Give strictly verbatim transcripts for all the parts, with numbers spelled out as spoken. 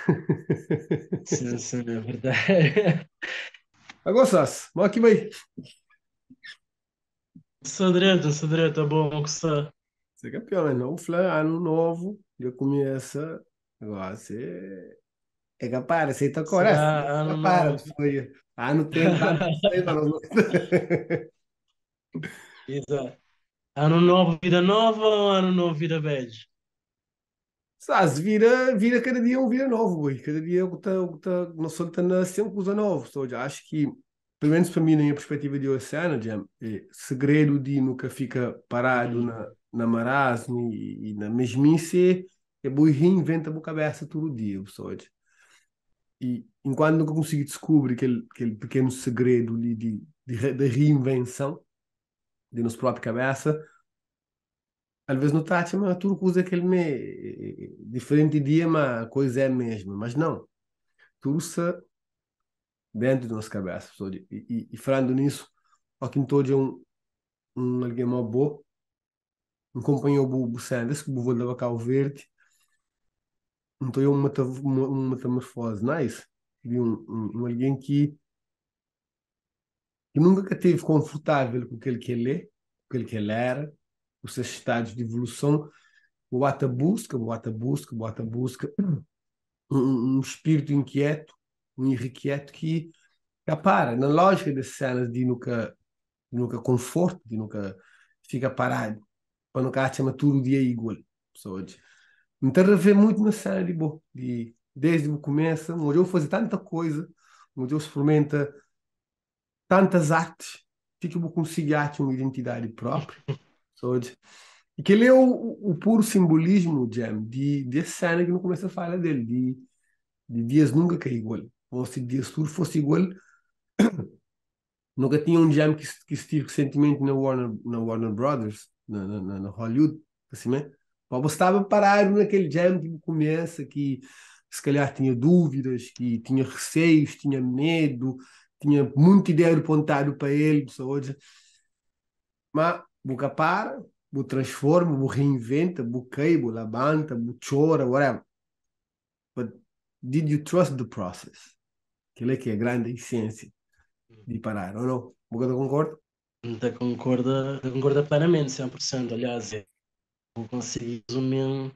Sim, sim, é verdade. Agora, Sas, mas aqui vai. Sou direito, sou direito, é bom que sou. Você é campeão, né? Não, Fla, ano novo, já começa. Agora, você é capaz, você tá coragem, você Será é ano capaz, novo? foi. Ano tem tanto, sei, mas não. Exato. Ano novo, vida nova ou ano novo, vida velha? Sas, vira, vira cada dia um vira novo, boi. Cada dia eu tá, eu tá, não sou tá nascendo com coisa nova. Só, já acho que, pelo menos para mim, na minha perspectiva de oceano, já, é, segredo de nunca fica parado Uhum. na, na marasmo e, e na mesmice é boi reinventa a boa cabeça todo dia, pessoal. E enquanto nunca consegui descobrir aquele, aquele pequeno segredo ali de, de, re- de reinvenção de nossa própria cabeça, às vezes não está mas tudo coisa que ele me diferente dia, mas a coisa é a mesma. Mas não, tudo se dentro da nossa cabeça. Pessoal. E, e, e falando nisso, ó, que todo é um, um alguém muito bom, um companheiro do Sanders, que vou levar Cabo Verde, então é uma, meta- uma, uma metamorfose nice. De um, um, um alguém que, que nunca esteve confortável com aquele que ele é, com aquele que ele era, os seus estados de evolução, bota busca, bota busca, bota busca, um, um um espírito inquieto, um irrequieto que para na lógica das cenas de nunca, de nunca conforto, de nunca fica parado, para nunca chama tudo dia igual, pessoas. Então, a ver muito na cena de, bo, de desde o começo, onde eu fazer tanta coisa, onde eu experimenta tantas artes, que eu vou conseguir arte uma identidade própria, pessoas. E que ele é o, o, o puro simbolismo, Jam, de, de cena que não começa a falar dele, de, de dias nunca que é igual. Ou se dias tudo fosse igual, nunca tinha um jam que, que estive recentemente na Warner, na Warner Brothers, na, na, na- na Hollywood, assim, né? Mas você estava parado naquele jam que começa, que se calhar tinha dúvidas, que tinha receios, tinha medo, tinha muita ideia apontada para ele, pessoas. Mas boca para, bu transforma, bu reinventa, bu cai, bu levanta, bu chora, whatever. But did you trust the process? Aquilo é que é a grande essência de parar, ou não? Boca concorda? Então, concorda, concorda plenamente, cem por cento. Aliás, eu consegui resumir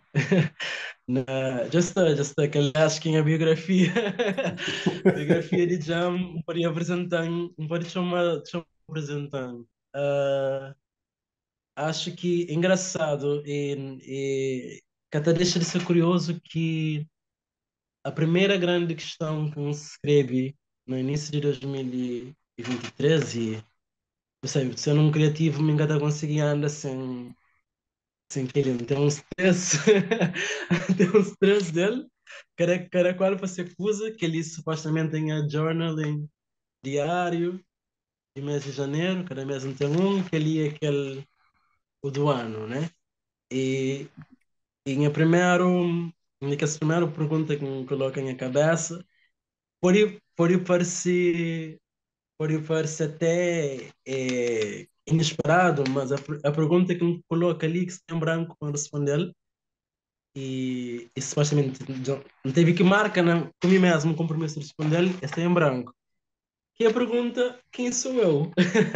na, just, just aquele, acho que em a biografia, biografia de Jam, pode apresentar, pode chamar, chamar apresentando. Ah, acho que engraçado e, e que até deixa de ser curioso que a primeira grande questão que se escreve no início de dois mil e vinte e três, e, percebe, sendo um criativo, me encanta conseguir andar sem, sem querer, tem um stress, tem um stress dele, cada, cada qual você acusa, que ele supostamente tem a journaling diário, de mês de janeiro, cada mês não tem um, que ele é aquele, o do ano, né? E, e em a primeiro, em que essa primeira pergunta que me coloca em a cabeça, pode, pode parecer, pode parecer até é, inesperado, mas a, per- a pergunta que me coloca ali, que está em branco para responder, e, e supostamente já- não teve que marcar né, comigo mesmo um compromisso de responder, está em branco. Que é a pergunta, quem sou eu?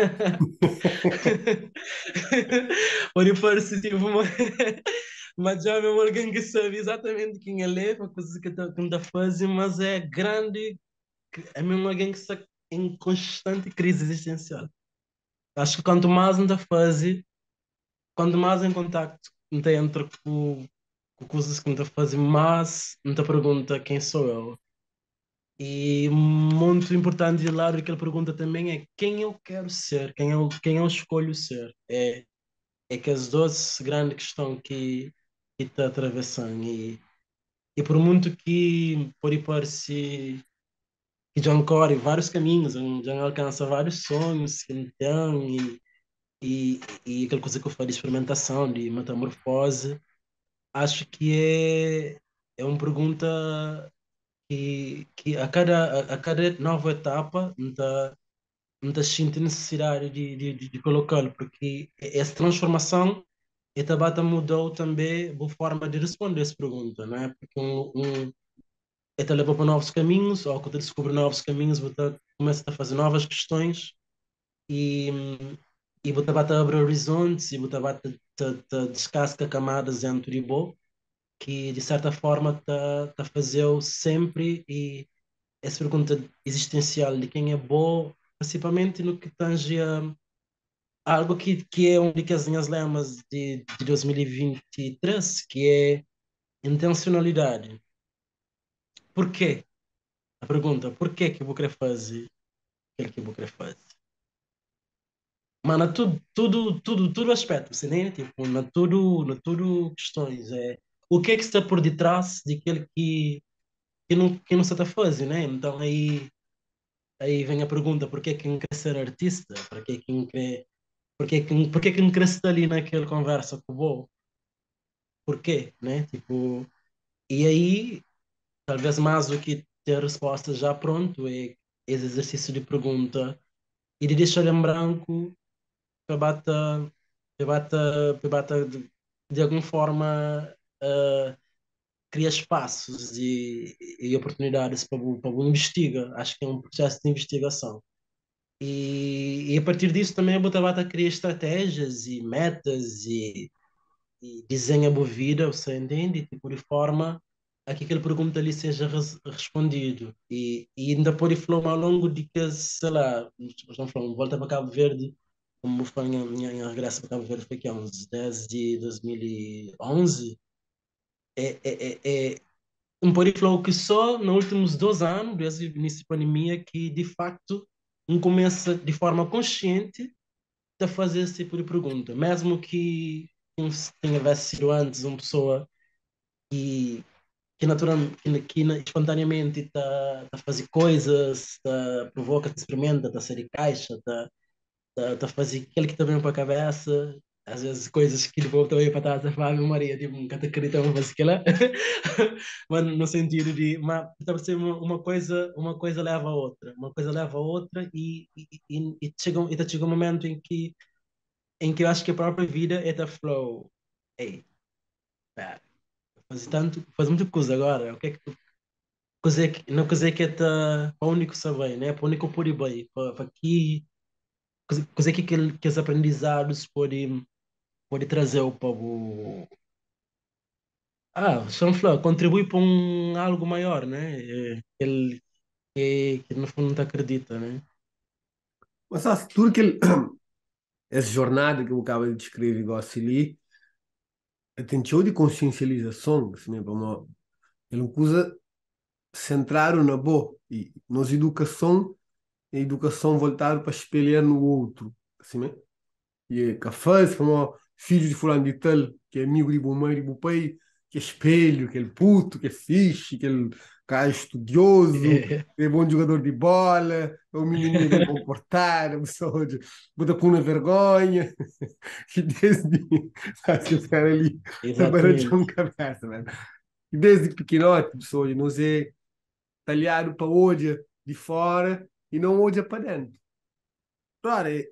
Pode parecer tipo uma, mas já é mesmo alguém que sabe exatamente quem ele é, uma coisa que está que está fazendo, mas é grande, é mesmo alguém que está em constante crise existencial. Acho que quanto mais ainda faz, quanto mais em contacto ainda entra com, com coisas que ainda faz, mais ainda pergunta quem sou eu. E muito importante, e claro, que ele pergunta também é quem eu quero ser, quem eu, quem eu escolho ser. É, é que as duas grandes questões que que está atravessando. E, e por muito que pode parecer que já corre vários caminhos, já alcança vários sonhos que ele tem, e, e aquela coisa que eu falei de experimentação, de metamorfose, acho que é, é uma pergunta que, que a cada, a, a cada nova etapa está está sentindo necessidade de, de, de, de colocá-lo, porque essa transformação e Tabata mudou também a forma de responder essa pergunta, né? Porque um, um, te leva para novos caminhos, ou que te descobre novos caminhos, você começa a fazer novas questões e, e você vai abrir horizontes e você vai te, te, te descasca camadas dentro de bo que de certa forma está tá fazendo sempre e essa pergunta existencial de quem é bom, principalmente no que tange a algo que, que é um das minhas lemas de, de dois mil e vinte e três, que é intencionalidade. Por quê? A pergunta, por que que eu vou querer fazer aquilo que eu vou querer fazer? Mano, tudo, tudo, tudo, tudo aspecto, você nem tipo, na tudo, na tudo questões, é o que é que está por detrás daquele que, que não, que não se está a fazer, né? Então aí, aí vem a pergunta, por que é que quem quer ser artista? Por que é que quem quer, por que é que, por que é que quem quer estar ali naquela conversa com o vô? Por quê, né? Tipo, e aí, talvez mais do que ter a resposta já pronto, é esse exercício de pergunta e de deixar em branco para bata, para bata, para bata de, de alguma forma uh, criar espaços e, e oportunidades para o, para o investiga. Acho que é um processo de investigação. E, e a partir disso também a Botabata cria estratégias e metas e e desenha a boa vida, você entende? Tipo, de forma a que aquele pergunta ali seja res- respondido. E, e ainda pode falar ao longo de que, sei lá, estamos falando, volta para Cabo Verde, como foi a minha, minha, minha regresso para Cabo Verde, foi que há uns dez de dois mil e onze. É, é, é, é um pode falar que só nos últimos dois anos, desde o início da pandemia, que de facto um começa de forma consciente a fazer esse tipo de pergunta, mesmo que um se tenha sido antes uma pessoa que, que, natural, que, que espontaneamente está a fazer coisas, tá, provoca, te experimenta, está a sair de caixa, está tá, tá a fazer aquilo que está bem para a cabeça, às vezes coisas que lhe voltam aí para trás, a falar, Maria, tipo, nunca te acreditava fazer aquilo, mas no sentido de, mas está a ser uma, uma coisa, uma coisa leva a outra, uma coisa leva a outra e, e, e, e chega, um- e chega um momento em que em que eu acho que a própria vida é da flow. Ei, pera, faz tanto, faz muita coisa agora. O que é que coisa é que, não coisa é que é ta, para o único saber, né? Para o único pôr bem, para, para aqui, coisa coisa é que aquele, que os aprendizados podem pode trazer o povo. Ah, são flow, contribui para um algo maior, né? É, ele que, que no fundo não te acredita, né? Mas sabe, tudo que ele, essa jornada que eu acabo de descrever, igual ali, tem show de consciencialização, assim, né, vamos, ele usa centrar na boa e nos educação, a educação voltada para espelhar no outro, assim, né? E é café, como filho de fulano de tal, que é amigo de mãe de pai, que é espelho, que é puto, que é fixe, que é cara estudioso, é bom jogador de bola, é um menininho bem comportado, é pessoa de bota com uma vergonha, que desde assim, o cara ali trabalhando de um Exatamente. cabeça, né? E desde pequenote, pessoa de não ser talhado para hoje de fora e não hoje para dentro. Claro, é,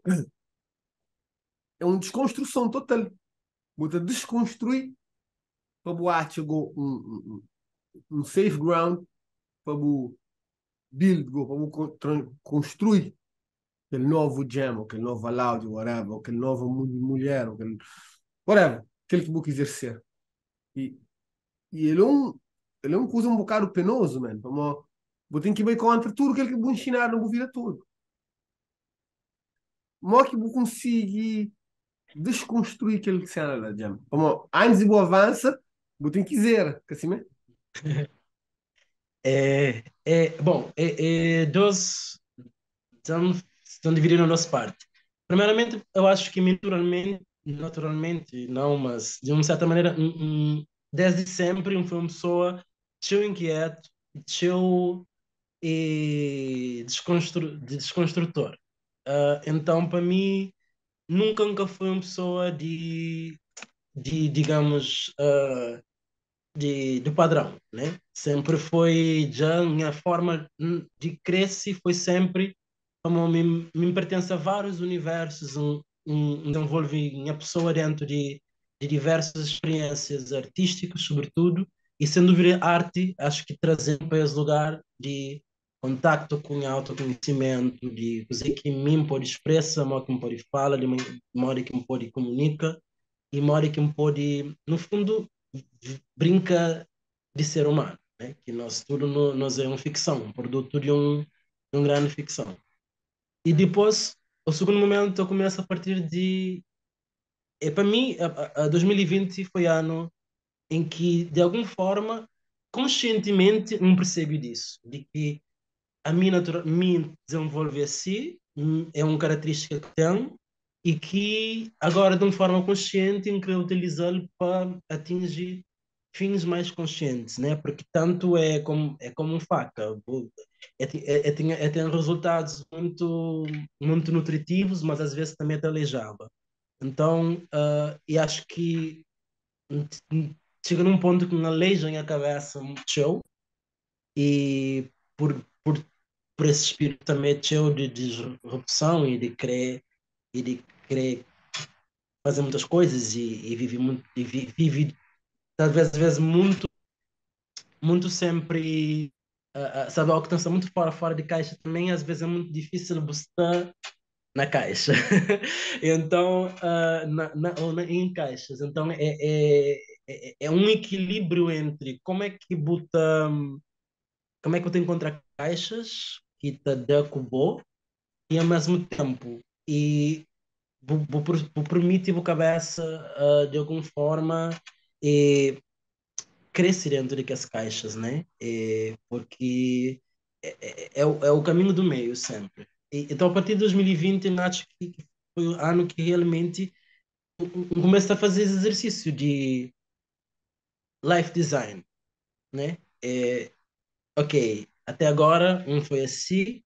é uma desconstrução total. Bota desconstruir para boate chegou um, um, um um safe ground para o build, para o construir aquele novo jam, aquele novo áudio, whatever, aquele novo mulher, aquele, whatever, aquele que vou quiser ser. E, e ele é um, ele é um coisa um bocado penoso, mano. Como, vou ter que ir contra tudo aquilo que vou ensinar, não vou virar tudo. Mas que vou conseguir desconstruir aquilo que se anda lá, jam. Como, antes de vou avançar, vou ter que dizer, que assim, mesmo. É, é, bom, é, é, dois, estão, estão divididos na nossa parte. Primeiramente, eu acho que naturalmente, naturalmente, não, mas de uma certa maneira, um, um, desde sempre, um foi uma pessoa tão inquieto, tão e desconstru, de desconstrutor. Ah, então, para mim, nunca, nunca foi uma pessoa de, de digamos, ah, de, do padrão, né? Sempre foi já a minha forma de crescer foi sempre como me, me pertence a vários universos, um, um, desenvolve minha pessoa dentro de, de diversas experiências artísticas, sobretudo, e sem dúvida a arte, acho que trazendo para esse lugar de contacto com o autoconhecimento, de coisa que mim pode expressa, modo que me pode falar, de modo que me pode comunica, e modo que me pode, no fundo, brinca de ser humano, né? Que nós tudo no, nós é uma ficção, um produto de um, de uma grande ficção. E depois, o segundo momento, eu começo a partir de. É, para mim, a, a dois mil e vinte foi ano em que, de alguma forma, conscientemente, me percebi disso, de que a minha natura, me desenvolver assim hum, é uma característica que tenho e que agora, de uma forma consciente, eu queria utilizá-lo para atingir fins mais conscientes, né? Porque tanto é como é como um faca, o- é, ti- é, é, tem, é, tem resultados muito muito nutritivos, mas às vezes também te aleijava. Então, ah, e acho que hum, hum, chega num ponto que me aleija a cabeça muito show e por, por por esse espírito também teu de disrupção e de querer e de querer fazer muitas coisas e, e vive muito e vi- vive talvez às vezes muito muito sempre ah, ah, sabe algo que está muito fora fora de caixa também às vezes é muito difícil buscar na caixa então ah, na, na, ou na, em caixas então é, é, é, é um equilíbrio entre como é que bota como é que eu tenho contra caixas que te dá cubo e ao mesmo tempo e vou, vou, per- vou permitir a cabeça ah, de alguma forma e crescer dentro daquelas caixas, né? E, porque é, é, é o, é o caminho do meio sempre. E, então, a partir de dois mil e vinte, eu acho que que foi o ano que realmente eu eu comecei a fazer esse exercício de life design, né? É, ok, até agora um foi assim,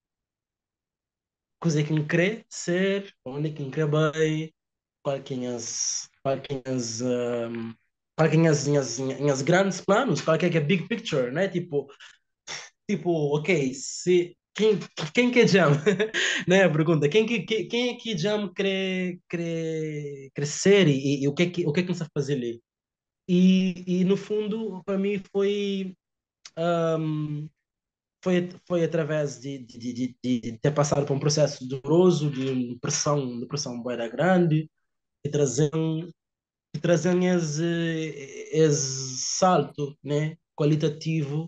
coisa que me quer ser, onde que me quer bem, quais as, um, quais as, as, as grandes planos, qual que é a big picture, né? Tipo, tipo, ok, se quem quem que jam, né? Pergunta, quem que quem, quem é que jam quer quer crescer e, e o que é que o que é que nos a fazer ali? E, e no fundo, para mim foi um, foi foi através de, de, de, de, de ter passado por um processo doloroso de pressão, de pressão bem grande e trazer e trazendo esse, esse salto, né, qualitativo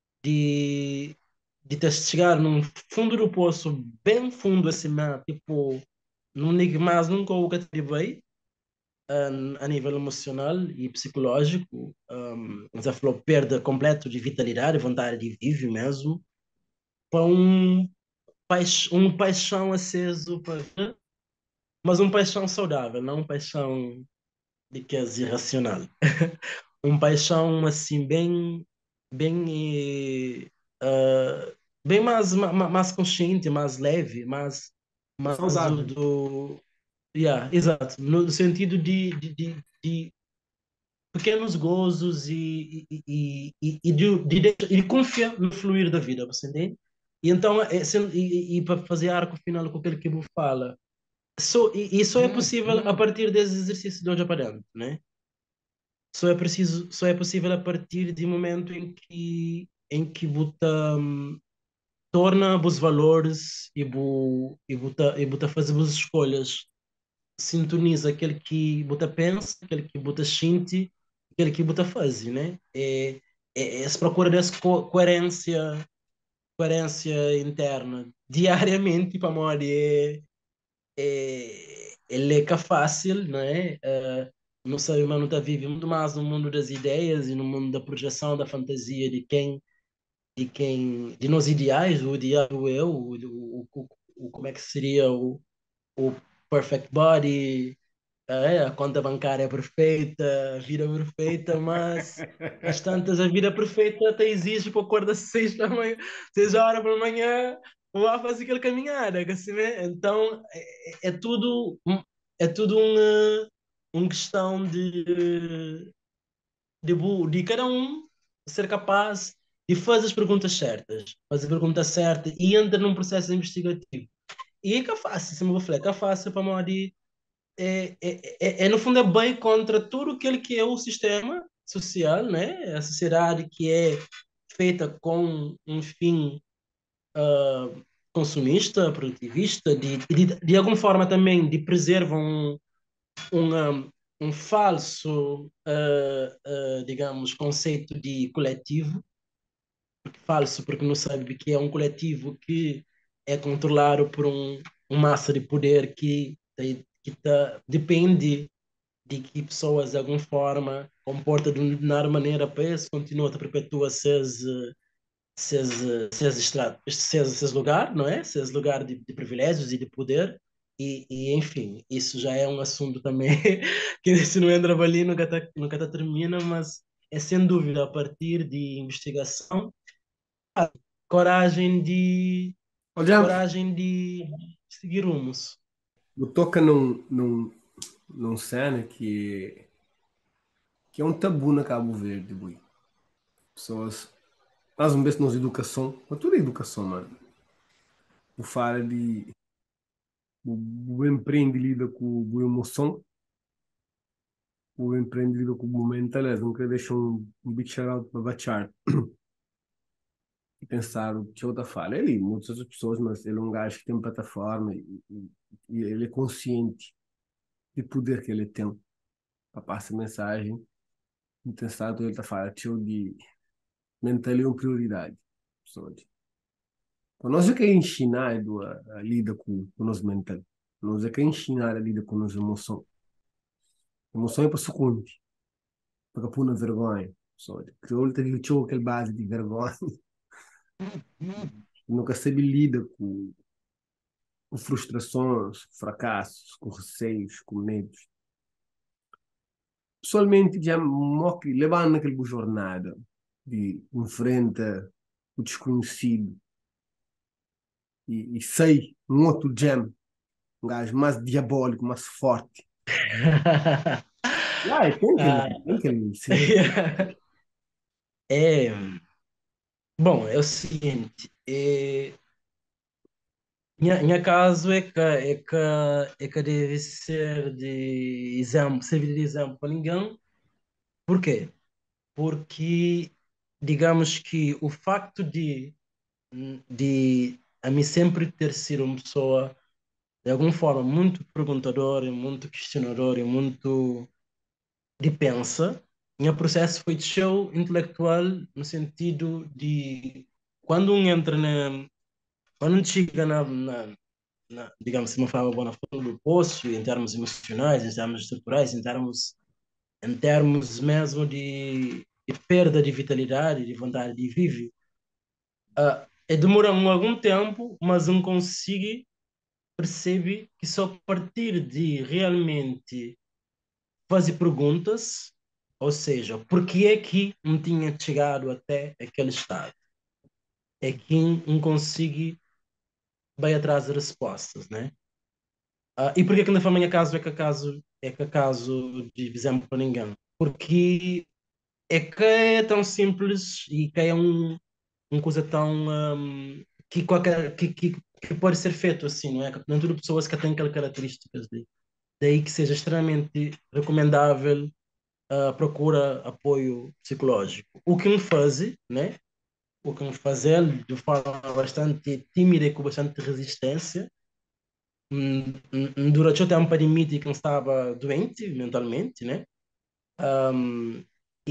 de, de ter chegar num fundo do poço, bem fundo assim, mesmo, tipo, não digo mais nunca o que ativei a, a nível emocional e psicológico. Um, já falou perda completa de vitalidade, vontade de viver mesmo, para um, paix, um paixão aceso, para, mas um paixão saudável, não um paixão de que é irracional. Um paixão assim bem bem eh, ah, bem mais ma- ma- mais consciente, mais leve, mais mais do, Saudável. do yeah, exato, no sentido de, de, de, de pequenos gozos e, e, e, e, e de, de, de, e confia no fluir da vida, você entende? E então, é, sendo- e, e, e para fazer arco final com aquele que vos fala, só, e, e só é possível a partir desse exercício de hoje para dentro, né? Só é preciso, só é possível a partir de um momento em que em que buta hum, torna os valores e bu, e buta e buta fazer as escolhas, sintoniza aquele que buta pensa, aquele que buta sente, aquele que buta faz, né? É, é, é se procura dessa co coerência, coerência interna diariamente para morrer é, ele é que é fácil, não é? Uh, não sei, o humano está vive muito mais no mundo das ideias e no mundo da projeção, da fantasia de quem, de quem, de nós ideais, o ideal do eu, o, o, o, o- como é que seria o, o perfect body, é, a conta bancária perfeita, a vida perfeita, mas às tantas a vida perfeita até exige para acordar às seis da manhã, seis horas da manhã, vá fazer aquela caminhada, que assim, né? Então é, é tudo um- é tudo uma, uma questão de, de, bu- de cada um ser capaz de fazer as perguntas certas, fazer a pergunta certa e entrar num processo investigativo. E é que é fácil, se me vou falar, que é fácil para a é, é, é, é, no fundo, é bem contra tudo aquilo que é o sistema social, né? A sociedade que é feita com um fim ah, consumista, produtivista, de, de, de alguma forma também de preservar um, um, um, um falso, ah, ah, digamos, conceito de coletivo, falso porque não sabe que é um coletivo que é controlado por um, uma massa de poder que, que tá, depende de que pessoas de alguma forma comportam de uma determinada maneira para isso, continua a perpetuar seus, seus, seus, estratos, seus, seus lugares, não é? Seus lugares de, de privilégios e de poder. E, e, enfim, isso já é um assunto também que se não entra ali nunca tá, nunca tá termina, mas é sem dúvida a partir de investigação, coragem de Olha, coragem de seguir rumos. eu toca num, num, num cena que, que é um tabu na Cabo Verde, boi. Pessoas, mais uma vez, nos educação, mas tudo é educação, mano. O fala de, o, o empreende lida com a emoção, o empreende lida com o momento, aliás, nunca deixa um, um big shout para baixar e pensar o que outra fala. Ele, muitas outras pessoas, mas ele é um gajo que tem plataforma e, e, e ele é consciente do poder que ele tem para passar mensagem. Então, ele está falando de mental é uma prioridade. Pessoas. Então, nós é que ensinar a, a lida com o nosso mental. Nós é que ensinar a lida com a nossa emoção. Emoção é para sucumir, para pôr na vergonha. Pessoas. Crioulo tem aquele base de vergonha. Nunca sabe lida com, com frustrações, fracassos, com receios, com medos. Pessoalmente, já morre, levando naquela jornada de enfrenta o desconhecido e, e sei um outro gem, um gajo mais diabólico, mais forte. Ah, tem que, Ah, tem que ser. é, bom, é o seguinte, é, minha, minha caso é que, é que, é que deve ser de exemplo, servir de exemplo para ninguém. Por quê? Porque, digamos que o facto de, de a mim sempre ter sido uma pessoa, de alguma forma, muito perguntadora, muito questionadora e muito de pensa, meu processo foi de show intelectual no sentido de quando um entra na, quando um chega na, na, na digamos, se uma forma boa na fundo do poço, em termos emocionais, em termos estruturais, em termos, em termos mesmo de, de perda de vitalidade, de vontade de viver, uh, demora um algum tempo, mas um consigo perceber que só a partir de realmente fazer perguntas, ou seja, por que é que não tinha chegado até aquele estado? É que não consigo bem atrás das respostas, né? Ah, e por que que na família caso é que acaso é que acaso de exemplo para ninguém? Porque é que é tão simples e que é um, uma coisa tão hum, que qualquer que, que, que pode ser feito assim, não é? Que não tudo pessoas que têm aquelas características de, daí que seja extremamente recomendável uh, procura apoio psicológico. O que me faz, né? O que me fazer de forma bastante tímida e com bastante resistência. Hum, hum, Durante o tempo admiti que eu estava doente mentalmente, né? Um,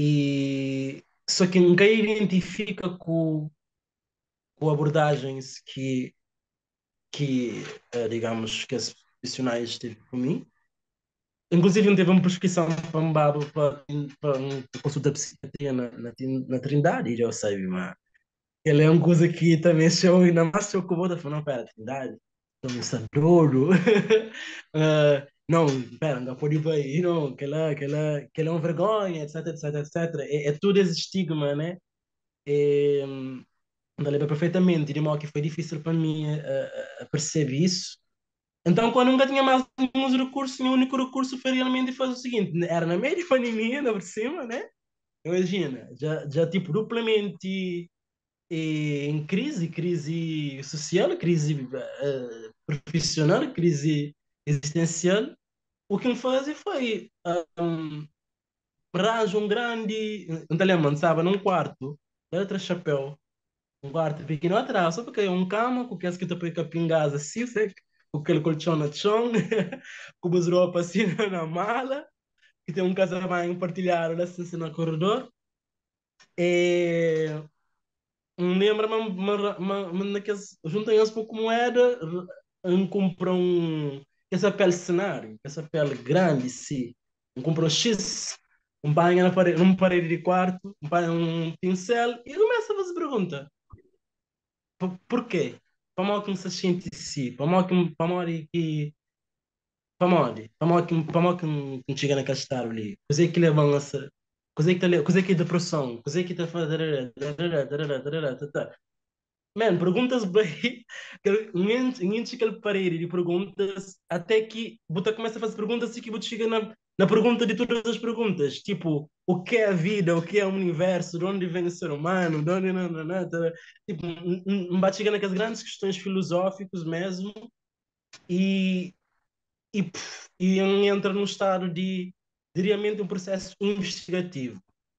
e só que ninguém identifica com, com abordagens que, que uh, digamos, que as profissionais teve por mim. Inclusive, não teve uma prescrição para um babo para, para uma consulta de psiquiatria na, na, na Trindade, já sei, mas ele é uma coisa que também show, ainda mais show que eu vou falar, não, pera, Trindade, estou me adoro. uh, não, pera, não pode ir para aí, não, que ela, que ela, que ela é uma vergonha, etc, etc, etcétera. É, é tudo esse estigma, né? E, hum, não lembro perfeitamente, de modo que foi difícil para mim uh, perceber isso. Então, quando nunca tinha mais nenhum recurso, o único recurso foi realmente fazer o seguinte: era na meia de pandemia, ainda por cima, né? Imagina, já, já tipo, duplamente eh, em crise, crise social, crise eh, profissional, crise existencial. O que me faz foi, ah, um, arranja um grande, não te lembro, sabe, num quarto, outro chapéu, um quarto pequeno atrás, só porque é um cama, com que as que te põe capingas assim, sei, com aquele colchão no chão, com as roupas assim na mala, que tem um casamento partilhado assim no corredor. E lembra-me naqueles, juntem-se pouco moeda, um compra um, essa pele cenário, essa pele grande, sim. Um compra um X, um banha na parede, numa parede de quarto, um banha um pincel e começa a fazer pergunta. Por, por quê? Para mal que não se sente si, para mal que para mal que para mal, para mal que para mal que não chega naquele estado ali. Coisa que levam a ser, coisa que tá, coisa que é depressão, coisa que está a fazer Mano, perguntas bem. Ninguém que ele parede de perguntas até que você começa a fazer perguntas e que você chega na, na pergunta de todas as perguntas. Tipo, o que é a vida? O que é o universo? De onde vem o ser humano? De onde. Não, não, não, tá? Tipo, não vai chegar naquelas grandes questões filosóficas mesmo e, e, pff, e entra num estado de, de realmente um processo investigativo.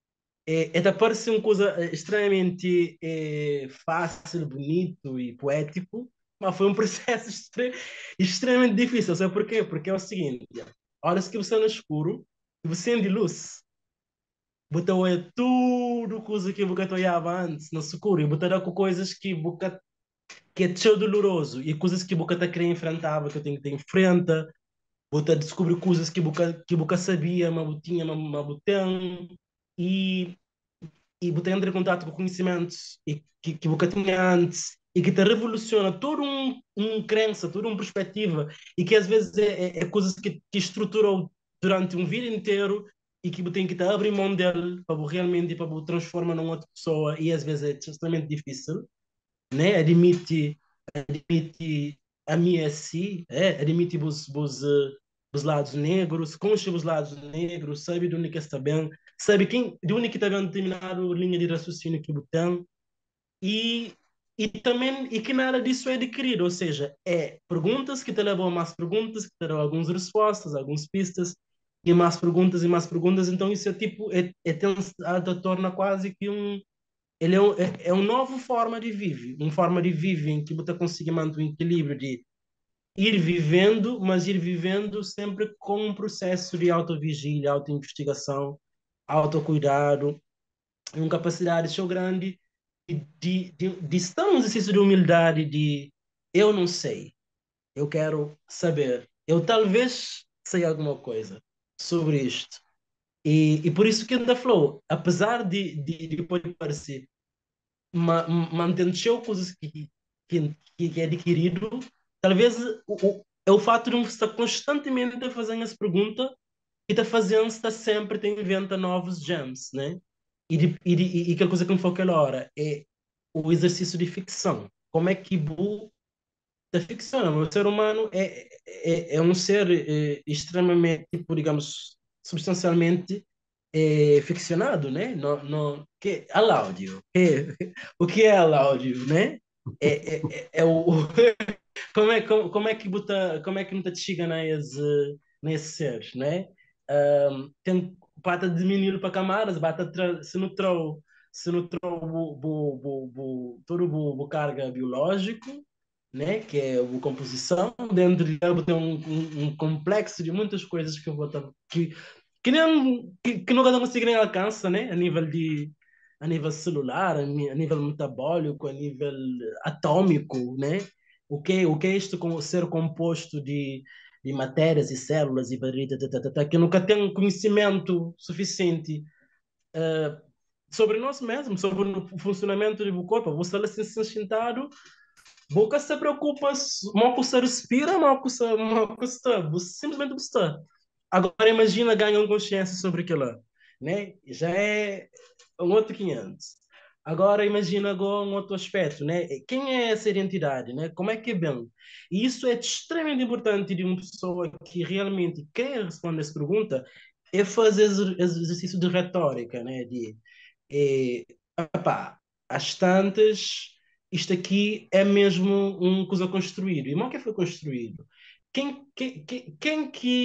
É, é parece uma coisa eh, extremamente é, fácil, bonito e poético, mas foi um processo extre- extremamente difícil. Sabe por quê? Porque é o seguinte: a hora que você é no escuro, e você acende luz, você é tudo coisa que você olhava antes no escuro, e você dá com coisas que você que é tão doloroso e coisas que você está querendo enfrentar, que eu tenho que ter em frente, você descobre coisas que você que você sabia, mas você tinha, mas mas você tem. E e você entra em contato com conhecimentos e que, que você tinha antes e que te revoluciona toda um, um crença, toda uma perspectiva e que às vezes é, é, é coisas que, que estruturou durante um vida inteiro e que você tem que te abrir mão dele para você realmente para você transformar numa outra pessoa e às vezes é extremamente difícil, né? Admite, admite a mim é assim, é, admite os, os, eh, os lados negros, concha os lados negros, sabe de onde que está bem, sabe quem, de onde que está bem determinada linha de raciocínio que tem e e também e que nada disso é adquirido, ou seja, é perguntas que te levam a mais perguntas, que te dão algumas respostas, algumas pistas e mais perguntas e mais perguntas, então isso é tipo é, é tem, torna quase que um ele é, um, é, é uma nova forma de viver, uma forma de viver em que você consegue manter um equilíbrio de ir vivendo, mas ir vivendo sempre com um processo de autovigília, autoinvestigação, autocuidado, uma capacidade tão grande de, de, de, de estar num exercício de humildade, de eu não sei, eu quero saber, eu talvez sei alguma coisa sobre isto. E, e por isso que ainda falou, apesar de, de, de pode parecer ma mantendo coisas que, que, que é adquirido, talvez o, o, é o fato de um estar constantemente a fazer essa pergunta e está fazendo, está sempre, te inventa novos gems, né? E, de, e, de, e aquela coisa que me falou aquela hora é o exercício de ficção. Como é que bu da ficção? O ser humano é, é, é um ser é, extremamente, tipo, digamos, substancialmente é, ficcionado, né? No, no, que, Aláudio. É, o que é Aláudio, né? É, é, é, é o, como é, como, como é que buta, como é que não te chega nesse, nesse seres, né? Um, tem bata diminuir para camadas, bata tra, se não trou, se não trou bo, bo, bo, bo, todo o bo carga biológico, né? Que é a composição, dentro de ela tem um, um, um complexo de muitas coisas que eu vou que que nem que, que nunca consigo nem alcança, né? A nível de a nível celular, a ni- a nível metabólico, a nível atômico, né? O que o que é isto com ser composto de de matérias e células e barita, tá, tá, tá, tá, que nunca tem um conhecimento suficiente uh, sobre nós mesmos, sobre o funcionamento do corpo. Você está assim sentado boca se preocupa, mal que você respira, mal que você, mal que você, você simplesmente está. Agora imagina ganhar consciência sobre aquilo, né? Já é um outro quinhentos. Agora imagina agora um outro aspecto, né? Quem é essa identidade, né? Como é que é bem? E isso é extremamente importante de uma pessoa que realmente quer responder essa pergunta, é fazer exercício de retórica, né? De, é, epá, às tantas, isto aqui é mesmo uma coisa construído. E mal que foi construído? Quem, quem, quem, quem que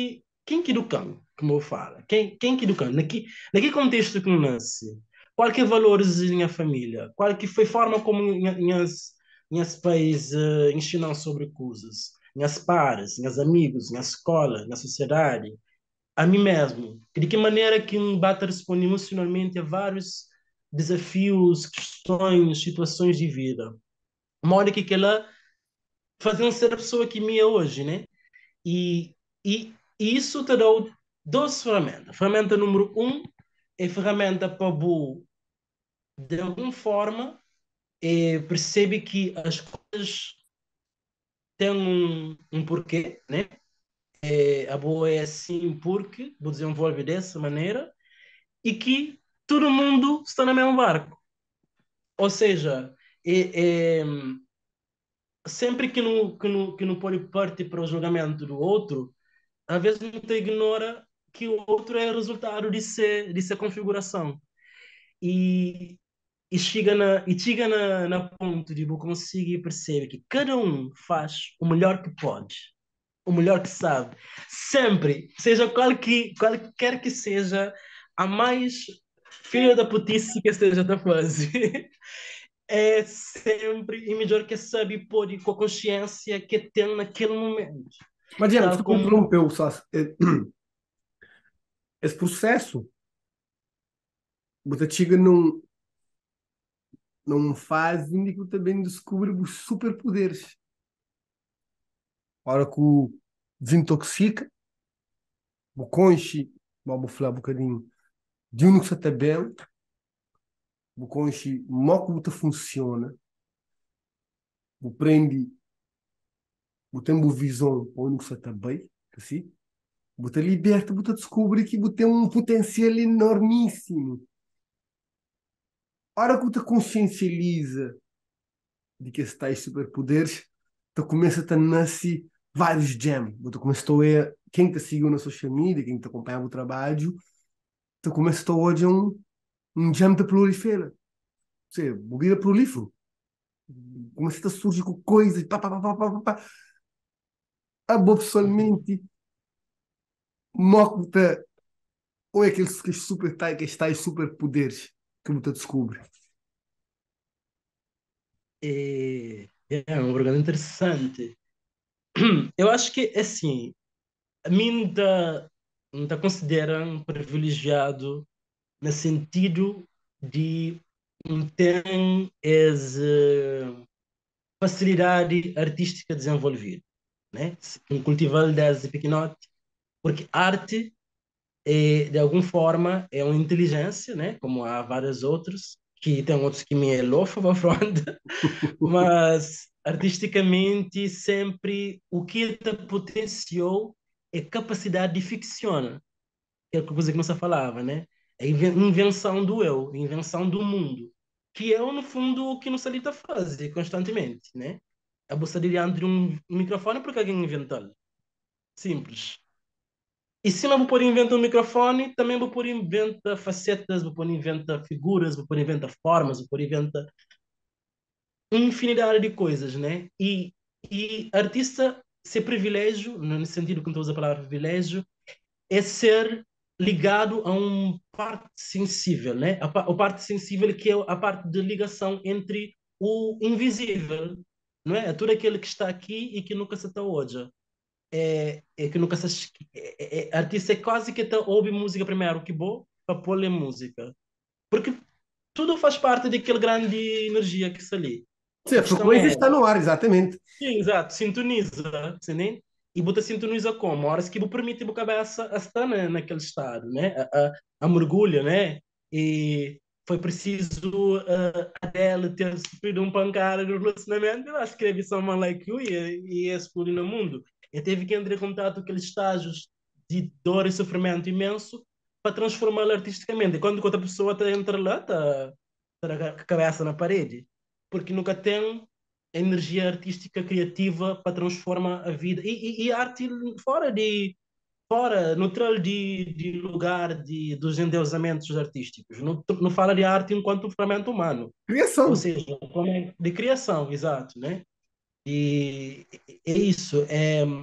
quem que educam, como eu falo? Quem, quem que educam? Naqui, naquele contexto que nasce, qual que é valores em minha família? Qual que foi a forma como minhas, minhas pais uh, ensinam sobre coisas? Minhas pares, meus amigos, minha escola, minha sociedade, a mim mesmo. De que maneira que um bata responde emocionalmente a vários desafios, questões, situações de vida. Uma hora que ela fazendo ser a pessoa que me é hoje, né? E, e, e isso te dá duas ferramentas. Ferramenta número um é ferramenta para bu, de alguma forma, é, percebe que as coisas têm um, um porquê, né? É, a boa é assim porque vou desenvolver dessa maneira e que todo mundo está no mesmo barco. Ou seja, é, é, sempre que não, que, não, que não pode partir para o julgamento do outro, às vezes não te ignora que o outro é resultado de ser, de ser configuração. E, e chega na, e chega na, na ponto de eu conseguir perceber que cada um faz o melhor que pode, o melhor que sabe. Sempre, seja qual que, qualquer que seja a mais filha da putice que esteja a fazer. É sempre e melhor que sabe e pôr com a consciência que tem naquele momento. Mas, Diana, Tal desculpa me como interrompeu, só, eh, esse processo, você chega num, num fase em que você também descobre os superpoderes. A hora que o desintoxica, o conche, vamos falar um bocadinho, de um que você está bem, o conche, mal como você funciona, o prende, o tem uma visão onde você está bem, assim, você liberta, você descobre que você tem um potencial enormíssimo. A hora que você consciencializa de que esses superpoderes, tu começa a nascer vários gems. Tu começa a ver quem te seguiu na social media, quem te acompanha o trabalho, tu começa a hoje um, um gem te prolifera. Ou seja, bebida prolífero. Começa a surgir com coisas, pá, pá, pá, pá, pá, pá. A boa pessoalmente, moco-te, ou é aqueles que super, que estais superpoderes que você descobre. é, é um programa interessante. Eu acho que, assim, a mim ainda, ainda considera um privilegiado no sentido de um tem essa facilidade artística desenvolvida, né? Um cultivar desde pequenote, porque arte é, de alguma forma é uma inteligência, né? Como há várias outras, que tem outros que me é loufa para frente, mas artisticamente sempre o que te potenciou é capacidade de ficciona, que é a coisa que não se falava, né? A inven- invenção do eu, a invenção do mundo, que é no fundo o que nos salita faz constantemente, né? A bolsa de diante de um microfone porque alguém inventou. Simples. E se não vou pôr inventa um microfone, também vou pôr inventa facetas, vou pôr inventa figuras, vou pôr inventa formas, vou pôr inventa infinidade de coisas, né? E, e artista ser privilégio, no sentido que eu uso a palavra privilégio, é ser ligado a uma parte sensível, né? A, pa- a parte sensível que é a parte de ligação entre o invisível, não é? É tudo aquele que está aqui e que nunca se está hoje. É, é que nunca se... É, é, é- artista é quase que tá, ouve música primeiro que bom para pôr música. Porque tudo faz parte daquela grande energia que está ali. Sim, A a questão frequência é está no ar, exatamente. sim, exato, sintoniza, entende? E você sintoniza como? Horas que você permite a cabeça a estar na, naquele estado, né? A, a, a mergulha, né? E foi preciso uh, a Adele ter sofrido um pancada no relacionamento, ela escreve Someone Like You e, e explodir no mundo. E teve que entrar em contato com aqueles estágios de dor e sofrimento imenso para transformá-la artisticamente. E quando outra pessoa tá, entra lá, está tá com a cabeça na parede, porque nunca tem energia artística criativa para transformar a vida e, e, e arte fora de fora neutral de, de lugar de dos endeusamentos artísticos, não, não fala de arte enquanto ferramenta humano, ou Criação. seja como de criação, exato, né? E é isso, é,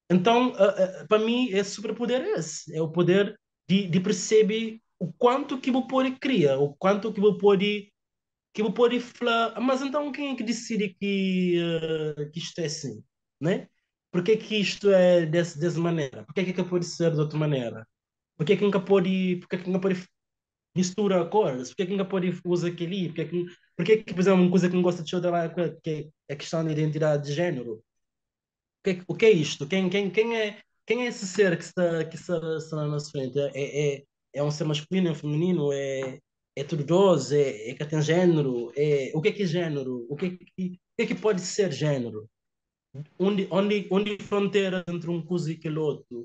Então, uh, uh, para mim, esse superpoder é esse. É o poder de, de perceber o quanto que eu pode criar, o quanto que eu pode que eu pode falar, "Ah, mas então quem é que decide que, uh, que isto é assim, né? Por que que isto é desse, dessa maneira? Por que que pode ser de outra maneira? Por que que nunca pode, por que que nunca pode misturar cores? Por que que nunca pode usar aquele? Por que que, por que que, por exemplo, uma coisa que não gosta de show lá, que é a questão da identidade de género? O que, é- o que é isto? Quem, quem, quem é, quem é esse ser que está, que está, está na nossa frente? É, é, é um ser masculino, é um feminino, é, é tudo dois, é, é que tem género? É, o que é que é género? O que é que, o que é que pode ser género? Onde, onde, onde fronteira entre um coisa e aquele outro?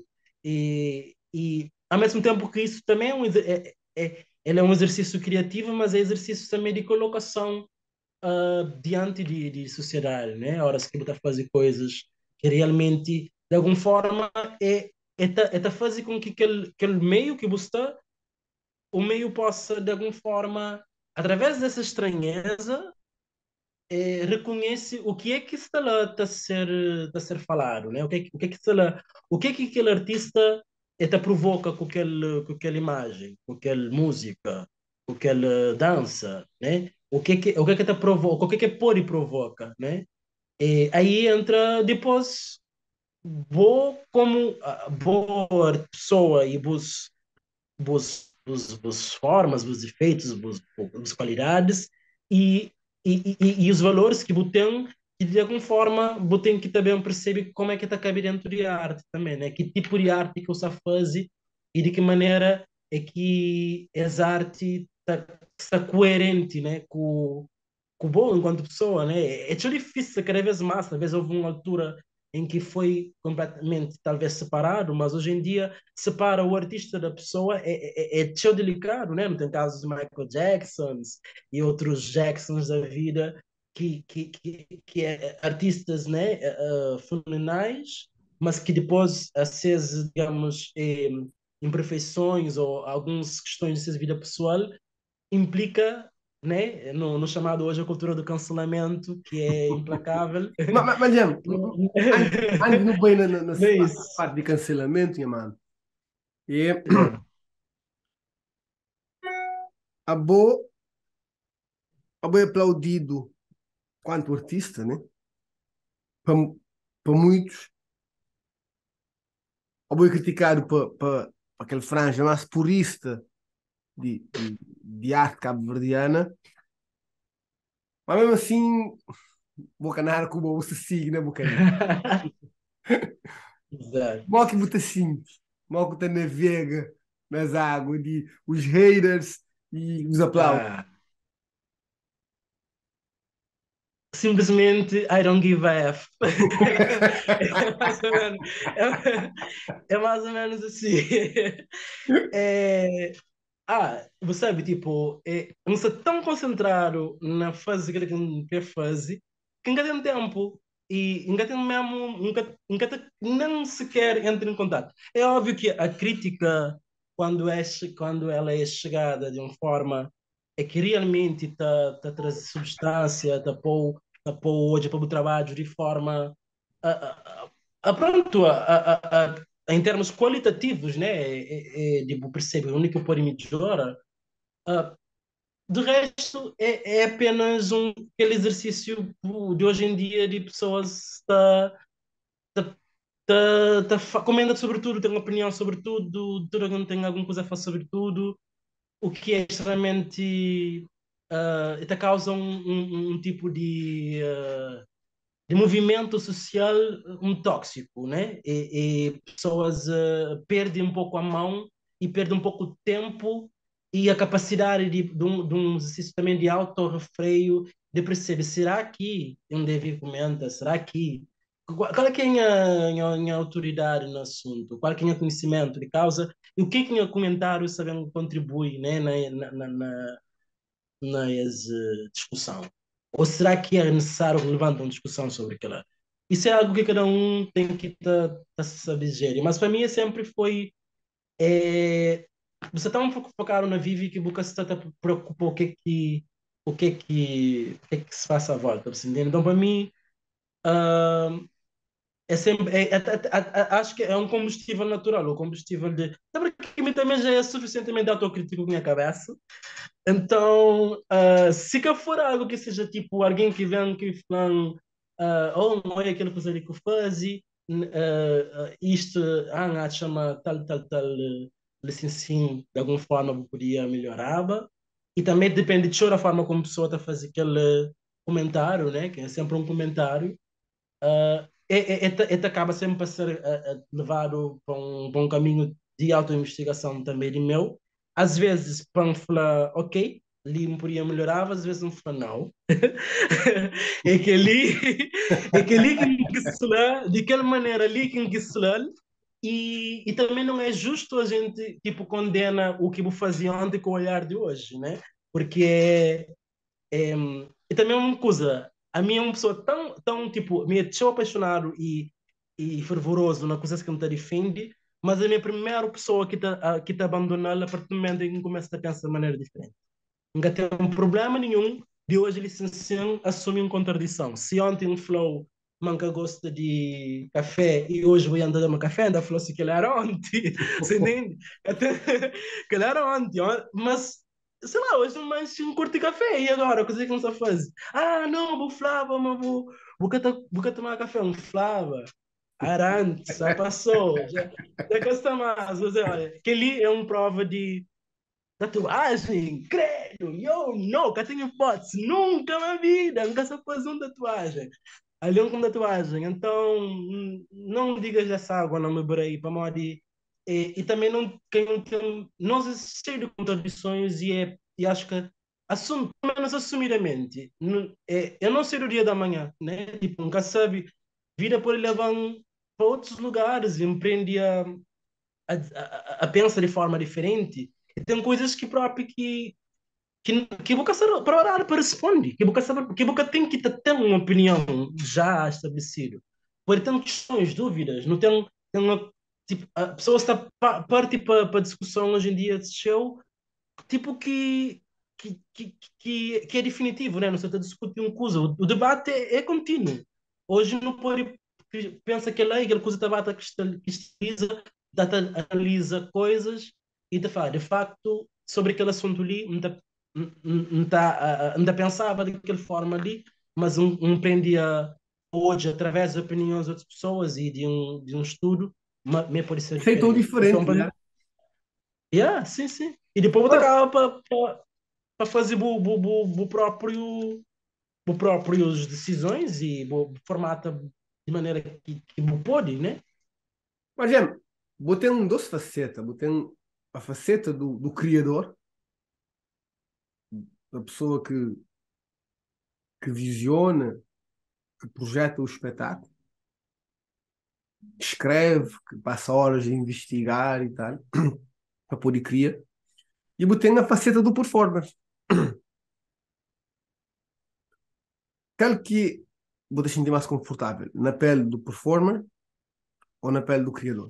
E, e ao mesmo tempo que isso também é um, exer- é, é, ele é um exercício criativo, mas é exercício também de colocação ah, diante de, de sociedade, né? A hora que você fazer coisas que realmente, de alguma forma, é, é, ta, é ta fazer com que aquele, aquele meio que você está, o meio possa, de alguma forma, através dessa estranheza, é, reconhece o que é que está lá está a ser, está a ser falado, né? O que é, que- o que é que está lá, o que é que aquele artista é, te provoca com aquele, com aquela imagem, com aquela música, com aquela dança, né? O que é que, o que é que te provoca, o que é que pode provoca, né? E aí entra depois, vou como ah, boa pessoa e boas boas, boas, boas formas, boas efeitos, boas, boas qualidades e, e, e, e os valores que você tem e de alguma forma você tem que também perceber como é que está cabe dentro de arte também, né? Que tipo de arte que você faz e de que maneira é que essa arte está, está coerente, né? Com, com o bom enquanto pessoa, né? É tão difícil cada vez mais, talvez houve uma altura em que foi completamente talvez separado, mas hoje em dia separa o artista da pessoa é, é, é tão delicado, né? Não tem casos de Michael Jackson e outros Jacksons da vida que, que, que, que é artistas, né? Uh, fenomenais, mas que depois, acesas, digamos, eh, imperfeições ou algumas questões de sua vida pessoal, implica, né, no, no chamado hoje a cultura do cancelamento, que é implacável. Mas, mas, mas já, antes, antes não bem na, na, na Não é isso. parte de cancelamento, minha mano. E Yeah. a Bo, a Bo é aplaudido quanto artista, né? Para, para muitos, a Bo é criticado para, para, para aquele franja mais purista de, de, de arte cabo-verdiana, mas mesmo assim, boca na com o Bo se signa, bocadinho. Exato. Mal que bota simples, mal que está navega nas águas, de, os haters e os aplausos. Ah, simplesmente I don't give a F. É mais ou menos, é, é mais ou menos assim. É, ah, você sabe, tipo, é, não está tão concentrado na fase que ele quer fazer que nunca tem tempo e nunca tem mesmo, nunca, nunca tem, nem sequer entra em contato. É óbvio que a crítica, quando, é, che- quando ela é chegada de uma forma, é que realmente está tá trazendo substância, está pôr, tá pôr hoje para o trabalho de forma, a, a, a, a- pronto, a, a, a, em termos qualitativos, né? É, é, é, tipo, percebe, o único que pode melhorar. Ah, de resto, é, é apenas um, aquele exercício de hoje em dia de pessoas tá, tá, tá, tá, fa- comenta sobre tudo, tem uma opinião sobre tudo, todo mundo tem alguma coisa a falar sobre tudo, o que é extremamente. Uh, até causa um, um, um tipo de. ah, de movimento social um tóxico, né? E, e pessoas uh, perdem um pouco a mão e perdem um pouco o tempo e a capacidade de, de, um, de um exercício também de autorrefreio, de perceber, será que eu devo comentar? Será que... Qual qual é que é a minha, a minha autoridade no assunto? Qual é que é o meu conhecimento de causa? E o que é que o meu comentário sabendo contribui, né, na, na, na, nas uh, discussão? Ou será que é necessário levantar uma discussão sobre aquela? Isso é algo que cada um tem que tá, tá saber gerir. Mas para mim sempre foi é, você está um pouco focado na Vivi que você está a preocupar o que é que o que é que o que é que se passa à volta, você entende? Então para mim É sempre, é- é- é- é- acho que é um combustível natural, o combustível de. Sabe que a mim também já é suficientemente autocrítico na minha cabeça. Então, ah, se que for algo que seja tipo alguém que vem que fala, ah, oh, não é aquela coisa ali que eu faz, e, ah, ah, isto, ah, ah, chama tal, tal, tal, eh, assim, sim, de alguma forma eu podia melhorar. E também depende de a forma como a pessoa está a fazer aquele comentário, né? Que é sempre um comentário. Uh, é, é, é, é- acaba sempre a ser uh, uh, levado para um, para um caminho de autoinvestigação também de meu. Às vezes, para falar, ok, ali me podia melhorar, às vezes não fala, não. É que ali, é que ali que se lê, de aquela maneira ali que se lê, e, e também não é justo a gente, tipo, condena o que eu fazia ontem com o olhar de hoje, né? Porque é, é, e também é uma coisa, a minha é uma pessoa tão, tão tipo, me é tão apaixonado e, e fervoroso na coisa que me defende, mas a minha primeira pessoa que está que tá abandonando a partir do momento em que começa a pensar de maneira diferente. Nunca tem um problema nenhum de hoje licenciando assumir uma contradição. Se ontem um falou manca gosta de café e hoje vou andar a tomar café, ainda falou assim que ele era ontem, você entende? Até, que ele era ontem, ó, mas sei lá, hoje mais um curto de café e agora, o que é que não se faz? Ah, não, vou flava, mas vou, vou, cata- vou cata- tomar café, um flava, arante, já passou, já, já gasta mais, mas olha, aquele é uma prova de tatuagem, credo, eu não, que tenho hipótese, nunca na vida, nunca se faz uma tatuagem. Ali com tatuagem, então hum, não digas essa água, não me berei para morrer. E, e também não quem tem, nós é cheio de contradições e, é, e acho que assume, pelo menos assumidamente, não- é, eu não sei o dia da manhã, né? Tipo, nunca sabe, vira por levar para outros lugares, empreende a, a, a, a pensar de forma diferente. E tem coisas que próprio que que que boca sabe para orar para responder, que boca sabe, que boca tem que ter uma opinião já estabelecida. Pode ter questões, dúvidas, não tem, tem uma, tipo, a pessoa está pa- parte para para discussão hoje em dia de show, tipo que que, que, que, que é definitivo, né? Não se está discutindo uma coisa, o, o debate é, é contínuo. Hoje não pode pensa que a lei, aquela coisa está cristaliza, data, analisa coisas e de facto, de facto sobre aquele assunto ali, não está não tá, não tá pensava daquela forma ali, mas um, um prendia hoje através da opiniões de outras pessoas e de um, de um estudo, mas me pode ser Aceitou diferente. Então, diferente, para mim, né? yeah, sim, sim. E depois vou Mas, acaba para fazer o, o, o próprio o próprias decisões e o formata de maneira que, que pode, né? mas é, botei um duas facetas. Botei um- a faceta do, do criador, da pessoa que, que visiona, que projeta o espetáculo, que escreve, que passa horas a investigar e tal, para poder criar. E botei na faceta do performer. Qual que vou te sentir mais confortável? Na pele do performer ou na pele do criador?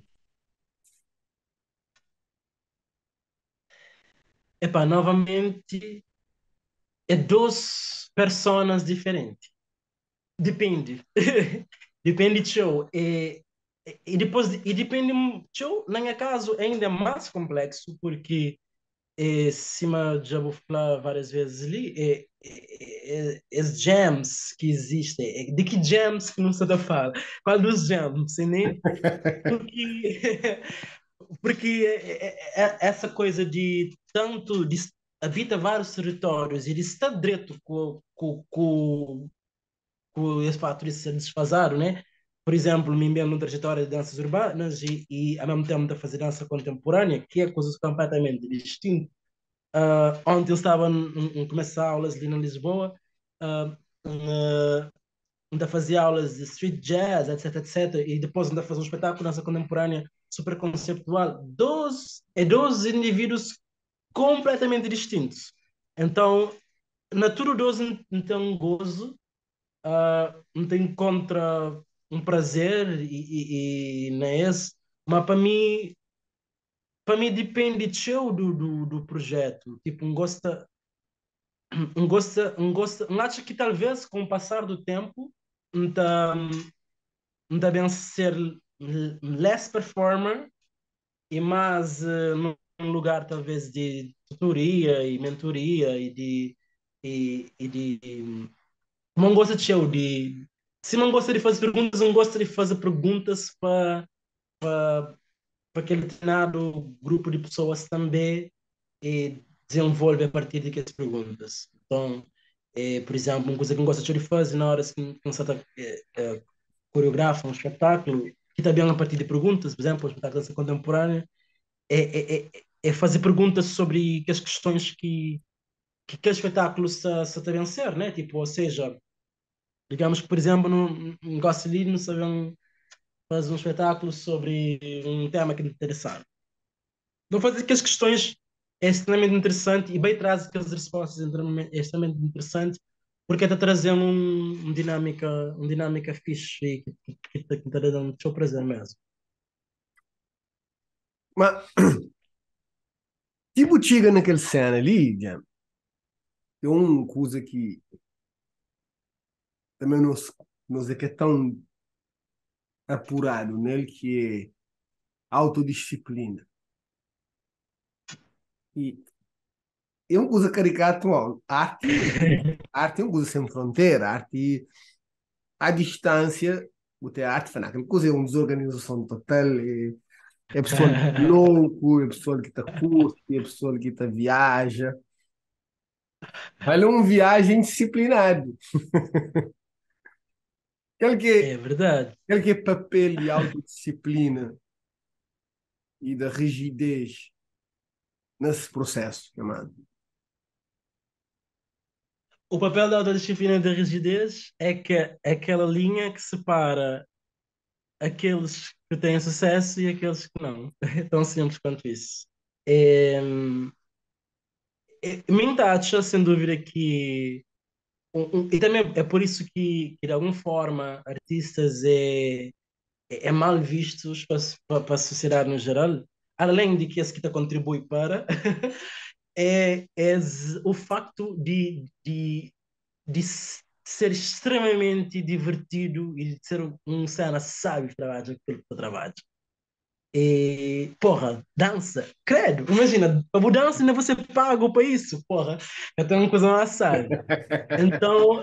Epá, novamente, é duas personas diferentes. Depende. Depende do show. E, e depois, e depende do show, na minha caso, é ainda mais complexo, porque é, cima já vou falar várias vezes ali, é, é, é, as jams que existem, é, de que jams que não se dá fala? Qual dos jams, né? Porque, porque é- é- é- essa coisa de tanto de habita vários territórios e de estar direto com, com, com, com esse fato de ser desfasado, né? Por exemplo, me mesmo numa trajetória de danças urbanas e, e ao mesmo tempo de fazer dança contemporânea, que é coisas completamente distintas. Uh, ontem eu estava a começar aulas ali na Lisboa, uh, uh, ainda fazia aulas de street jazz, etc, etc. E depois ainda fazia um espetáculo de dança contemporânea super conceptual. Doze, é doze indivíduos completamente distintos. Então, na tudo doze não tem um gozo, uh, não tem contra um prazer e, e, e não é esse. Mas para mim, para mim depende do, do, do, do projeto. Tipo, um gosta, um gosta, um gosta, um acha que talvez com o passar do tempo, então não devem ser less performer e mais uh, num lugar talvez de tutoria e mentoria e de e, e de não gosta de show de se não gosta de fazer perguntas, não gosta de fazer perguntas para para aquele determinado grupo de pessoas também e desenvolve a partir de que as perguntas. Então, é, por exemplo, uma coisa que eu gosto de fazer na hora que que você está é, é, coreografa um espetáculo, que também é a partir de perguntas, por exemplo, o espetáculo de dança contemporânea, é, é, é, é fazer perguntas sobre as questões que, que aquele espetáculo se, se está a vencer, né? Tipo, ou seja, digamos que, por exemplo, no, no Gosselin não sabem fazer um espetáculo sobre um tema que lhe interessar. Não fazer aquelas questões é extremamente interessante e bem traz aquelas respostas extremamente, é extremamente interessante porque está trazendo um, um dinâmica, um dinâmica fixe e que, que, que, que está dando o seu prazer mesmo. Mas, tipo, chega naquele cena ali, já, tem uma coisa que também não, se- não sei que é tão apurado nele, que é autodisciplina. E é uma coisa caricata, ó, arte, arte é uma coisa sem fronteira, arte à distância, o teatro, foi aquela coisa é uma desorganização total, é, é a pessoa que tá louco, é a pessoa que está curto, é a pessoa que está viaja. Mas é uma viagem disciplinada. Aquele que, É verdade. aquele que é papel de autodisciplina e da rigidez nesse processo, chamado. O papel da autodisciplina e da rigidez é que é aquela linha que separa aqueles que têm sucesso e aqueles que não. É tão simples quanto isso. É, é, me acha, sem dúvida, que um- um- e também é por isso que, que de alguma forma, artistas é, é é mal vistos para, para, para a sociedade no geral, além de que esse que te contribui para, é, é z- o facto de, de, de s- ser extremamente divertido e de ser um cena sábio que trabalha aquilo que tu trabalhas. E, porra, dança, credo, imagina, para dança ainda você paga para isso, porra, é uma coisa mais sábia. Então,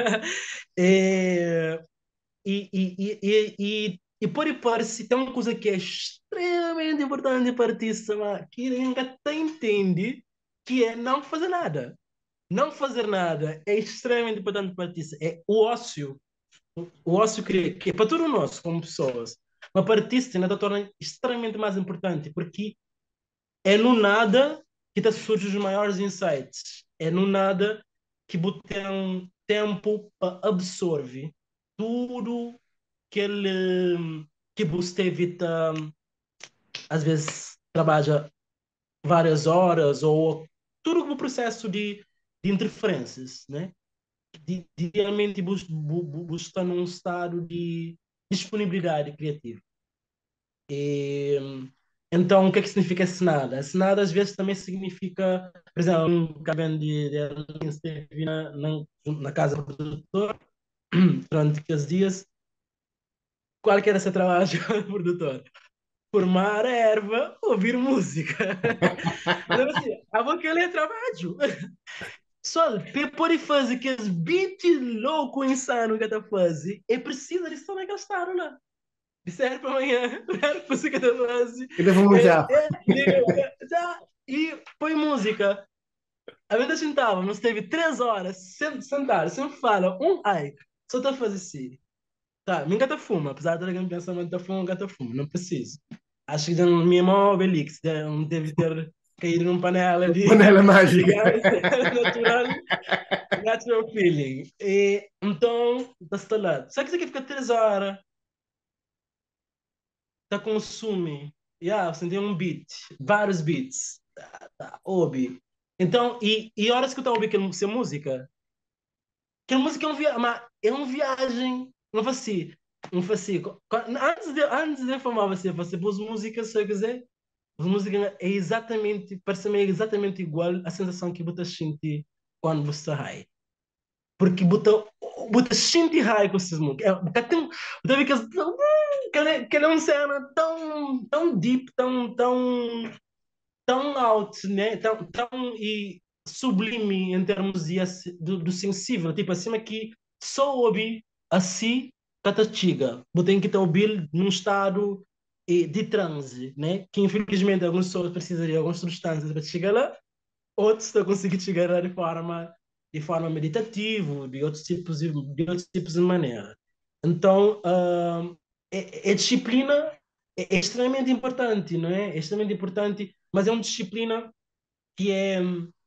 é, e, e, e, e, e, e por hipótese, tem uma coisa que é extremamente importante para artista, mas que ninguém até entende, que é não fazer nada. Não fazer nada é extremamente importante para artista. É o ócio. O ócio que, que é para todos nós, como pessoas. Mas para artista ainda torna extremamente mais importante, porque é no nada que te surgem os maiores insights. É no nada que você tem um tempo para absorver tudo que ele que você evita, às vezes trabalha várias horas ou tudo como processo de, de interferências, né? De, de realmente bus, bu, bu, buscar num estado de disponibilidade criativa. E, então, o que é que significa assinada? Assinada às vezes também significa, por exemplo, um cabelo de, de alguém esteve na, na, na casa do produtor durante aqueles dias, qual que era esse trabalho do produtor? Formar a erva, ouvir música. Então, assim, aquele é trabalho. Só para poder fazer aqueles beats louco, insano que está fazendo, é preciso de estar naquele estado lá. De sério para amanhã, para você que está fazendo. E vamos É, já. é, liga, já, e põe música. A gente sentava, nós teve três horas, sem, sentado, sem fala, um ai, só está a fazer assim. Tá, minha gata fuma, apesar de alguém pensamento da fuma, gata fuma, não preciso. Acho que já não minha mão Obelix, já não deve ter caído numa panela de, Panela de mágica. gás natural, natural feeling. E, então, está instalado. Só que isso aqui fica três horas, tá consome. Yeah, você tem um beat, vários beats. Tá, tá, ouve. Então, e, e horas que eu estou a ouvir aquela música, que a música é um, via uma, é uma viagem, não faço não faço antes de, antes de informar você, você pôs música, se eu quiser, a música é exatamente, parece-me exatamente igual a sensação que você sente quando você está high. porque bota bota shinti high com esses músicos. É, porque tem, deve que que ele que ele é uma cena tão tão deep, tão tão tão out, né? Tão tão e sublime em termos de, ace- do, do sensível, tipo acima que só ouve assim catachiga. Tem que estar ouvir num estado eh, de transe, né? Que infelizmente algumas pessoas precisam de algumas substâncias para chegar lá, outros estão conseguindo chegar lá de forma, de forma meditativa, de outros tipos de, de outros tipos de maneira. Então, ah, é, é disciplina é, é extremamente importante, não é? É extremamente importante, mas é uma disciplina que é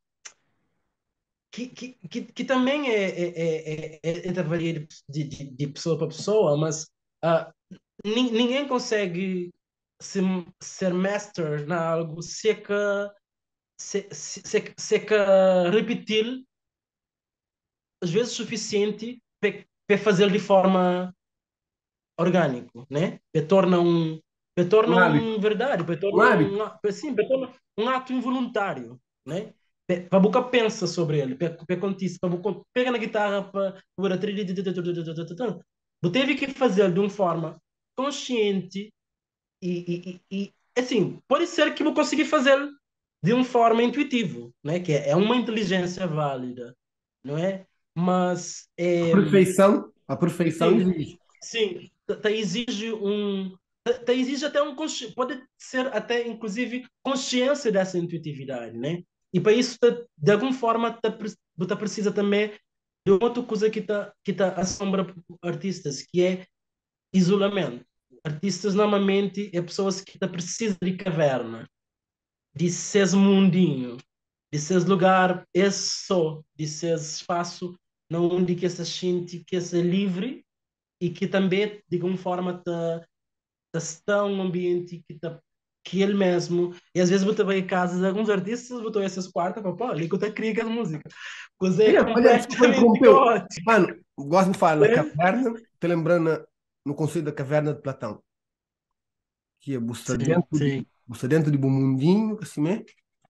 que, que, que, que também é, é, é, é, é de varia de, de, de pessoa para pessoa, mas ah, nin- ninguém consegue ser, ser master na algo se é que se, se, se, se é que repetir às vezes suficiente para fazer de forma orgânico, né? Para torna um para Um torna hábito. um verdade, para Um torna hábito. um assim, para torna um ato involuntário, né? Para a boca pensa sobre ele, para contigo, para boca pega na guitarra para para teve que fazer de uma forma consciente e, e, e, e assim, pode ser que vou conseguir fazer de uma forma intuitiva, né? Que é, é uma inteligência válida, não é? Mas A é, perfeição, a perfeição sim, exige. sim, te, te exige um, te, te exige até um, consci- pode ser até inclusive consciência dessa intuitividade, né? E para isso, te, de alguma forma, te, pre- te precisa também de outra coisa que está que tá assombra artistas, que é isolamento. Artistas normalmente é pessoas que te precisam de caverna, de seres mundinho, de seres lugar, esse só, de seres espaço, não onde que se sente que é livre e que também, de alguma forma, está está um ambiente que tá, que ele mesmo, e às vezes você vai em casa de alguns artistas, botou essas quartas, para pô, ali que eu te cria as músicas. Coisa é Olha, olha, desculpa, completamente interrompeu. caótica, Mano, gosto de falar na né? caverna, te lembrando no conceito da caverna de Platão, que é você Sim, dentro de, sim. você dentro de um mundinho, assim, né?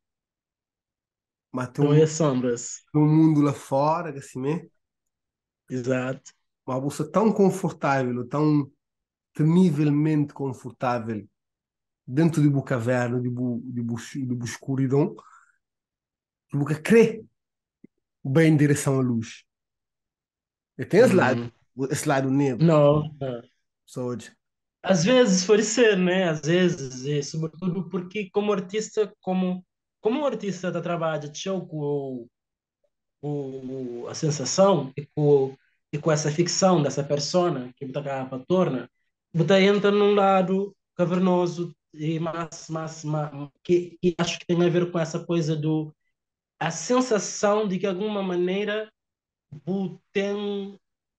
Mas tem Então um, é sombras. tem um mundo lá fora, assim, né? Exato. Mas você tão confortável, tão temivelmente confortável dentro de uma caverna, de uma de bu, de bu escuridão, que você crê bem em direção à luz. E tem esse lado, Uhum. esse lado negro, Não, não. saúde. Às vezes pode ser, né? Às vezes, e sobretudo porque como artista, como como o artista está trabalha show com o, o- a sensação e com, e com essa ficção dessa persona que está cá para torna, você entra num lado cavernoso e mais, mais, mais que, que acho que tem a ver com essa coisa do a sensação de que de alguma maneira você tem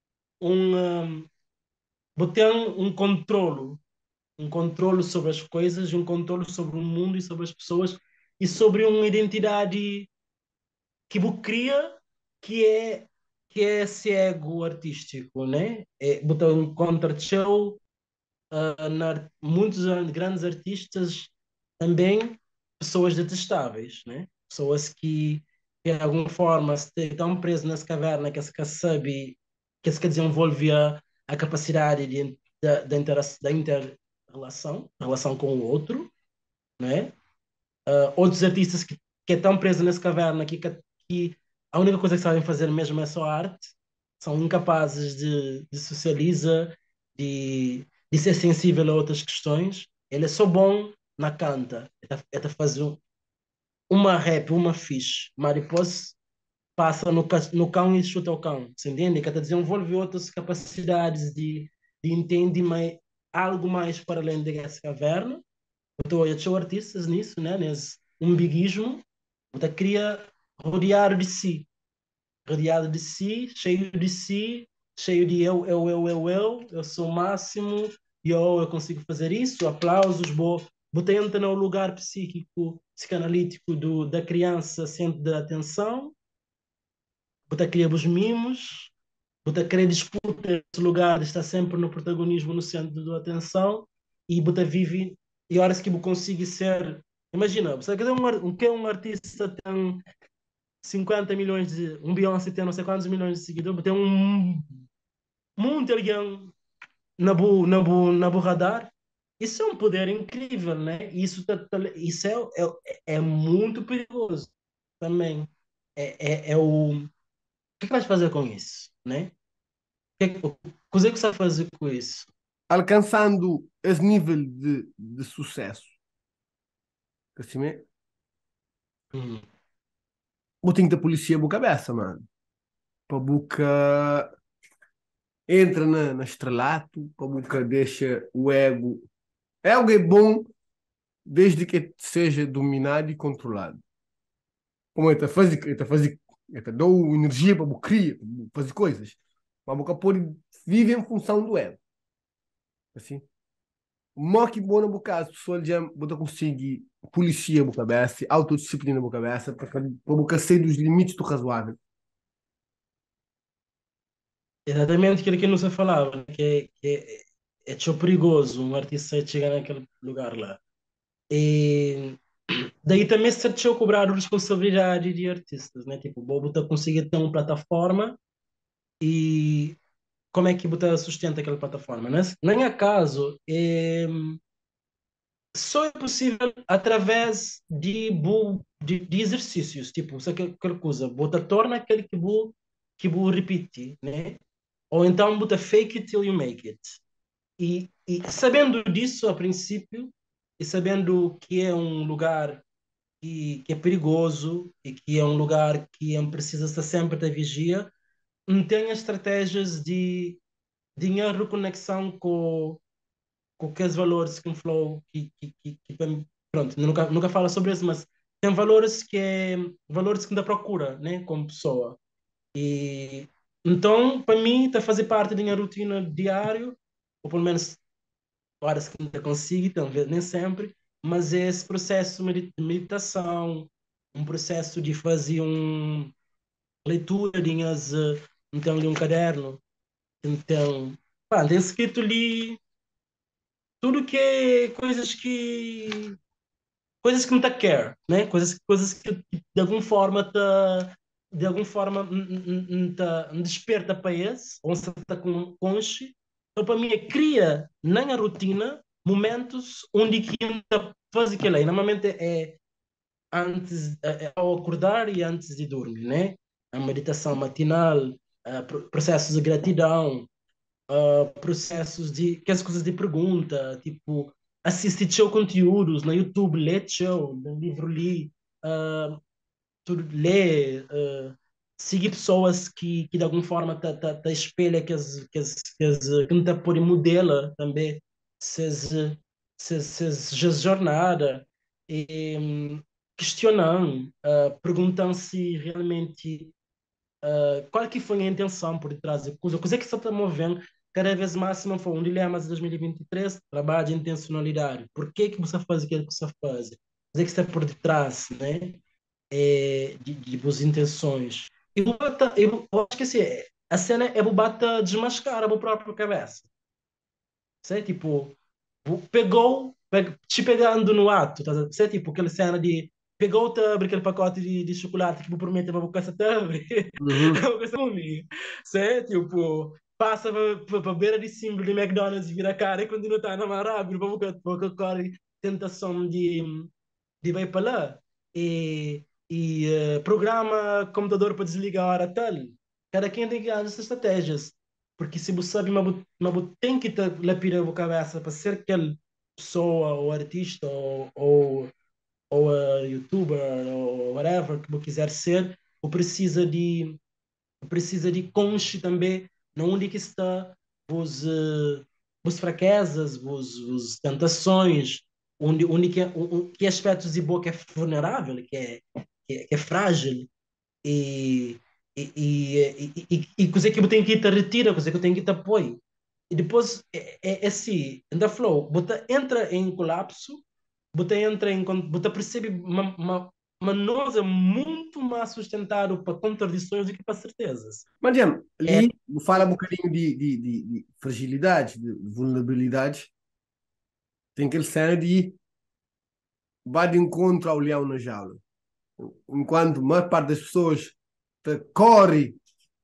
um, você tem um controlo um controle sobre as coisas, um controle sobre o mundo e sobre as pessoas e sobre uma identidade que você cria que é que é esse ego artístico, né? É, você encontra show uh, na, muitos grandes artistas também pessoas detestáveis, né? Pessoas que de alguma forma estão presas nessa caverna que se sabe que se desenvolve a, a capacidade de, da, da, inter, da inter-relação, relação com o outro, né? Uh, outros artistas que, que estão presos nessa caverna que, que a única coisa que sabem fazer mesmo é só arte, são incapazes de, de socializar, de, de ser sensível a outras questões. Ele é só bom na canta, é de, é de fazer um- uma rap, uma fixe. Mariposa passa no, ca- no cão e chuta o cão, você entende? Que até desenvolve outras capacidades de, de entender mais, algo mais para além dessa caverna. Então, eu sou artistas nisso, né? Nesse umbiguismo, então queria rodear de si, rodeado de si, cheio de si, cheio de eu, eu, eu, eu, eu, eu sou o máximo, eu, eu consigo fazer isso, aplausos, vou, botei no lugar psíquico, psicanalítico do, da criança, centro da atenção, botei querer os mimos, botei querer disputa esse lugar, está sempre no protagonismo, no centro da atenção, e botei vive, e horas que eu consigo ser, imagina, você quer um, ar- um, que um artista tem cinquenta milhões de. Um Beyoncé tem não sei quantos milhões de seguidores, tem um monte de alguém na bu, na bu, na bu radar. Isso é um poder incrível, né? Isso, tá- tá- isso é, é, é muito perigoso também. É, é, é o, o que é que vais fazer com isso, né? O que é que, o que é que você vai fazer com isso? Alcançando esse nível de, de sucesso, assim, é, Hum. eu tenho que ter polícia boa cabeça, mano. Para boca entra na, na estrelato, para boca deixa o ego. É algo bom desde que seja dominado e controlado. Como é que fazer, é fazer, é dou energia para criar, fazer coisas. Mas boca pode vive em função do ego, assim. Mó que bom no bocado, pessoal já botar conseguir policia boca cabeça, autodisciplina boca cabeça, para boca sair dos limites do razoável. Exatamente aquilo que não se falava, né? que, é, que é, é tão perigoso um artista chegar naquele lugar lá. E daí também se deixou cobrar a responsabilidade de artistas, né? Tipo, o Bobo está conseguindo ter uma plataforma e como é que você sustenta aquela plataforma, né? Nem acaso, é, só é possível através de, bu, de, de exercícios, tipo, se aquela aquela coisa, você torna aquele que bu, que bu repite, né? Ou então você fake it till you make it. E, e sabendo disso a princípio, e sabendo que é um lugar que, que é perigoso e que é um lugar que é, precisa estar sempre da vigia, não tem estratégias de dinheiro reconexão com, com aqueles valores que um flow que, que, que, que para mim- pronto, nunca, nunca fala sobre isso, mas tem valores que é valores que ainda procura, né, como pessoa. E então, para mim, está a fazer parte da minha rotina diário, ou pelo menos horas que ainda consigo, talvez nem sempre, mas é esse processo de meditação, um processo de fazer um leitura, linhas, eh, então li um caderno, então, pá, tem escrito ali tudo que é coisas que coisas que não te quer, né? Coisas coisas que de alguma forma te de alguma forma te desperta para esse, ou se está com consci. Então para mim é cria na rotina momentos onde que ainda faz aquilo aí. Normalmente é antes é, é ao acordar e antes de dormir, né? A meditação matinal, eh, pro- processos de gratidão, processos de que as coisas de pergunta, tipo, assistir show conteúdos na YouTube, ler show, no livro li, uh, tudo ler, uh, seguir pessoas que, que de alguma forma te, te, te espelha que as, que as, que as, que não te pode modela também, se se se se jornada e um, questionando, uh, perguntando se realmente qual que foi a intenção por detrás da coisa? Coisa que você está movendo cada vez mais não foi um dilema de dois mil e vinte e três, trabalho de intencionalidade. Por que que você faz aquilo que você faz? O que é que está por detrás, né? É, de, de boas intenções. E o Bata, eu, eu acho que assim, a cena é o Bata desmascarar a própria cabeça. Sei, tipo, pegou, pe- te pegando no ato, tá? a ver? Sei, tipo, aquela cena de pegou-te, abre aquele pacote de, de chocolate que me promete uma boca essa tambre. É Uhum. uma coisa comigo. Sei, tipo, passa para a beira de símbolo de McDonald's e vira a cara e continua a estar na maravilha, para boca, boca corre tentação de, de ir para lá. E, e eh, programa computador para desligar a hora tal. Cada quem tem que usar essas estratégias. Porque se você sabe, mas você tem que ter lapidar a cabeça para ser aquela pessoa, ou artista, ou, ou, ou uh, youtuber, ou whatever que você quiser ser, ou precisa de precisa de consci também, não onde que está os, uh, os fraquezas, os, os tentações, onde, onde que, um, que aspectos de boa que é vulnerável, que é, que é, que é frágil, e, e, e, e, e, e coisa que eu tenho que te retira, coisa que eu tenho que te apoio. E depois, é, é, é assim, ainda flow, você entra em colapso, você entra em, você percebe uma, uma, uma nós é muito mais sustentado para contradições do que para certezas. Mas, Jam, É, ali fala um bocadinho de, de, de, de fragilidade, de vulnerabilidade. Tem aquele cena de vai de encontro ao leão na jaula. Enquanto a maior parte das pessoas tá, corre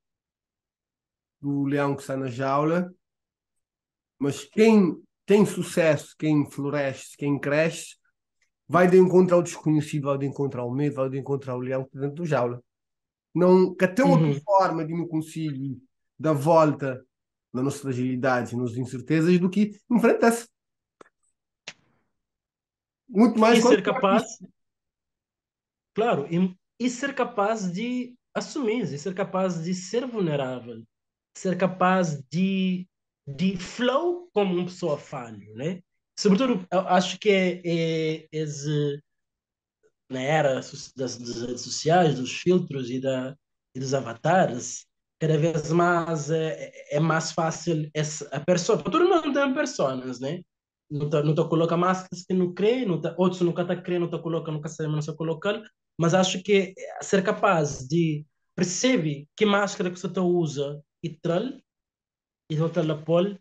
do leão que está na jaula, mas quem tem sucesso, quem floresce, quem cresce, vai de encontro ao desconhecido, vai de encontro ao medo, vai de encontro ao leão que está dentro da jaula. Não, que até outra Uhum. forma de não conseguir dar volta na nossa fragilidade, nas incertezas, do que enfrentar-se. Muito mais E quando ser capaz, claro, e, e ser capaz de assumir, e ser capaz de ser vulnerável, ser capaz de, de flow como uma pessoa falha, né? Sobretudo, eu acho que é, é esse, na era so- das, das redes sociais, dos filtros e, da, e dos avatares, cada vez mais é, é mais fácil essa, a pessoa, todo mundo tem personas, né? Não tá, não tá coloca máscaras que não crê, não tá, outros nunca tá crendo, não tá coloca, nunca sabe, não se colocar, mas acho que ser capaz de perceber que máscara que você tá usa e tral, e outra la pôr,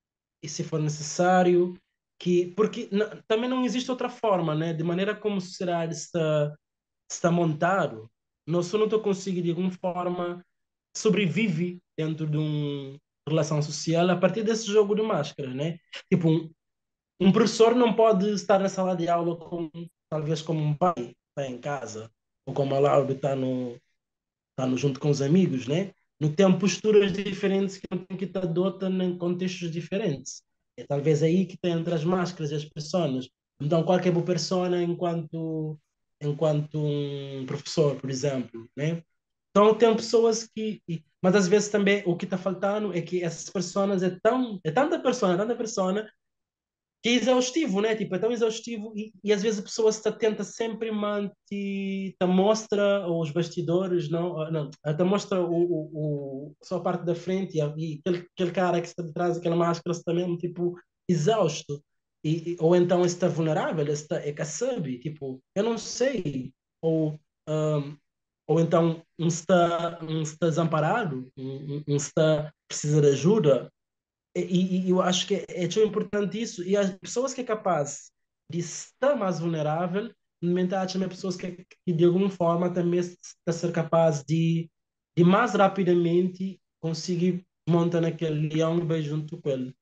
e se for necessário, que, porque n- também não existe outra forma, né? De maneira como será esta está montado, nós só não estou conseguindo de alguma forma sobrevive dentro de uma relação social a partir desse jogo de máscara, né? Tipo, um, um professor não pode estar na sala de aula com, talvez como um pai está em casa, ou como a Laura está no, está no, junto com os amigos, né? Não tem posturas diferentes que não tem que estar adotando em contextos diferentes. É talvez aí que tem entre as máscaras e as pessoas. Então, qualquer boa persona enquanto enquanto um professor, por exemplo, né? Então, tem pessoas que... Mas, às vezes, também, o que está faltando é que essas pessoas é tão... É tanta pessoa, tanta pessoa, que é exaustivo, né? Tipo, é tão exaustivo e, e às vezes a pessoa se tenta sempre manter, te mostra os bastidores, não, ah, não, até mostra o, o, o, só a parte da frente e, a- e aquele, aquele cara que está de trás daquela máscara está mesmo, tipo, exausto. E, e- ou então está vulnerável, está, é que sabe, tipo, eu não sei. Ou, ahm, ou então um está, um está desamparado, um, um um está precisa de ajuda, e, e eu acho que é, é tão importante isso. E as pessoas que é capaz de estar mais vulnerável, normalmente há também pessoas que, que de alguma forma também está ser capaz de, de mais rapidamente conseguir montar naquele leão e vai junto com ele.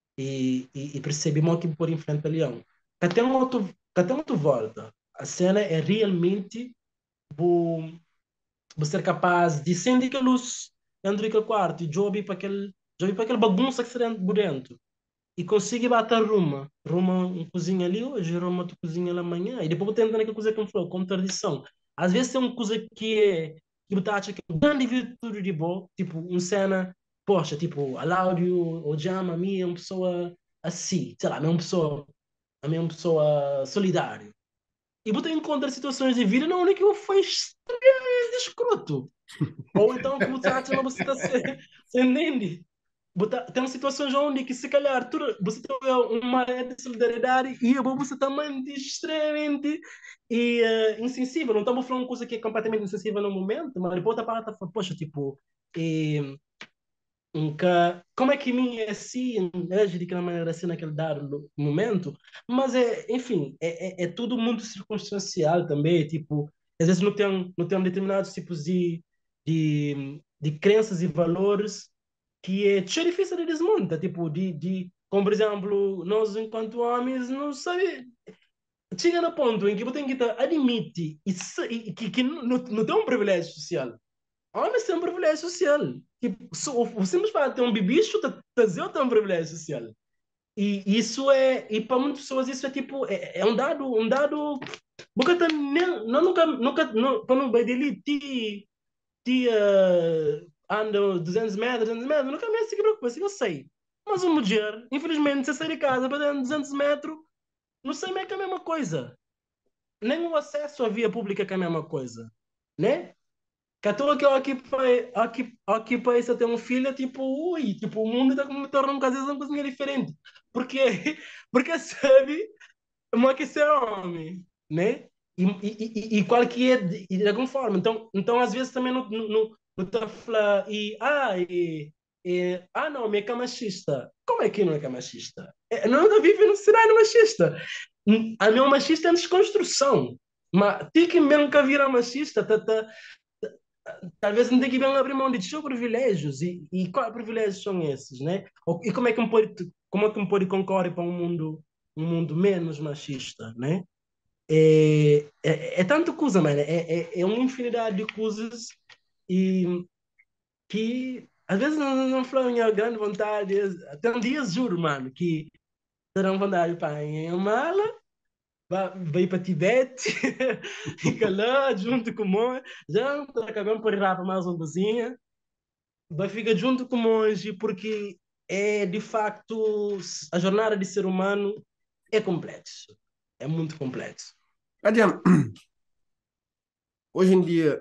E, e, e perceber o que pôr em frente ao leão. Que até um outro, que até um outro volta. A cena é realmente vou, vou ser capaz de acender aquela luz dentro daquele quarto e jogar para aquele, jogar para aquele bagunça que está dentro por dentro e consigo bater Roma. Roma um cozinha ali hoje, Roma tu cozinha lá amanhã. E depois vou tentando aquela coisa que eu falou, como tradição. Às vezes tem uma coisa que é que você acha que é uma grande virtude de bom, tipo, uma cena, poxa, tipo, a Láudio ou Jama, a mim é uma pessoa assim, sei lá, é uma pessoa, a minha é uma pessoa solidária. E você encontra situações de vida onde que eu fui extremamente escroto. Ou então que você acha que você está se, se entende. Bota- tem situações onde que se calhar tu, você tem uma rede de solidariedade e eu você também de extremamente e, eh, insensível. Não estamos falando uma coisa que é completamente insensível no momento, mas depois a parte fala, poxa, tipo, eh, nunca, como é que mim é assim, age de que maneira assim naquele dado momento, mas é, enfim, é, é, é tudo muito circunstancial também, tipo, às vezes não tem, não tem determinados tipos de, de, de crenças e valores que é tão difícil de desmontar, tipo, de, de, como por exemplo, nós enquanto homens não sabe, chega no ponto em que você tem que admitir e, se- e que, que não, não tem um privilégio social. Homens têm um privilégio social. Tipo, so- o, o simples fato de ter um bibicho, trazer tem um privilégio social. E isso é, e para muitas pessoas isso é tipo, é, é um dado, um dado, porque tá, nem- não, nunca, nunca, não, para não vai dele, ti, ti, uh, anda duzentos metros, duzentos metros, nunca me se preocupa, assim, eu sei. Mas uma mulher, infelizmente, se sair de casa para dentro de duzentos metros, não sei mais que é a mesma coisa. Nem o acesso à via pública que é a mesma coisa, né? Que à toa que eu aqui para aqui, aqui para isso ter um filho, tipo, ui, tipo, o mundo está como torna um caso uma coisinha diferente. Porque, porque sabe, uma que ser homem, né? E, e, e, e qual que é, de, de alguma forma. Então, então às vezes também não não não não tá falando, e, ah, e, e, ah, não, me é machista. Como é que não é que é machista? É, não, não vive no cenário machista. A minha machista é desconstrução. Mas tem que mesmo que vira machista, tá, tá, talvez não tem que bem abrir mão de seus privilégios. E, e quais privilégios são esses, né? Ou- E como é que um pode, como é que um pode concorrer para um mundo, um mundo menos machista, né? É, é, é tanto coisa, mano. É, é, é uma infinidade de coisas e que às vezes não, não falam em grande vontade. Tem dias, juro, mano, que terão vontade para ir em mala, vai, vai para Tibete, fica lá junto com o monge, já acabamos por ir lá para mais uma cozinha, vai ficar junto com o monge, porque é de facto a jornada de ser humano é complexo, é muito complexo. Adiante, hoje em dia,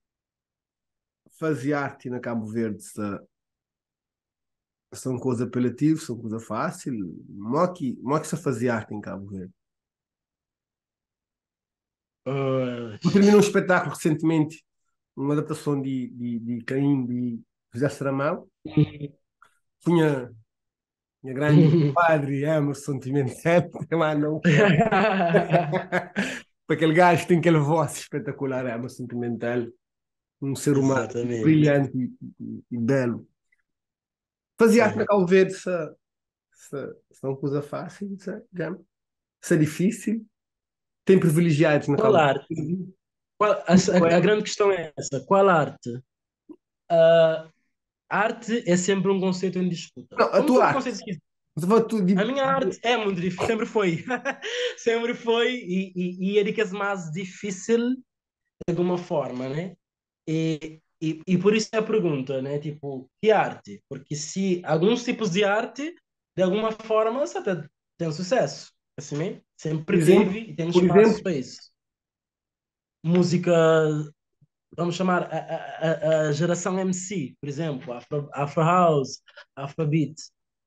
fazer arte na Cabo Verde se- são coisa apelativa, são coisa fácil. Mó que, mó que se fazia arte em Cabo Verde. Uh, Eu terminei um espetáculo recentemente, uma adaptação de, de, de Caim de José Saramão. Tinha minha grande padre Emerson Pimentel, mas não quero. Para aquele gajo que tem aquela voz espetacular, Emerson Pimentel, um ser humano Exatamente. brilhante e, e- e belo. Fazia arte na Uhum. Cabo Verde, se, se, se é uma coisa fácil, se, já, se é difícil. Tem privilegiados na Qual Cabo arte? Verde. Qual, a, a- a grande questão é essa. Qual arte? Uh, arte é sempre um conceito em disputa. Não, a Como tua todo arte. conceito que Você vai tu, a de, minha arte é muito difícil, sempre foi. Sempre foi e, e, e é de que é mais difícil de alguma forma, né? E, e, e por isso é a pergunta, né? Tipo, que arte? Porque se alguns tipos de arte, de alguma forma, você até tem sucesso. Assim, né? por Sempre teve exemplo, e tem por espaço exemplo, para isso. Música, vamos chamar a, a, a, a geração M C, por exemplo, Afro, Afro House, Afrobeat,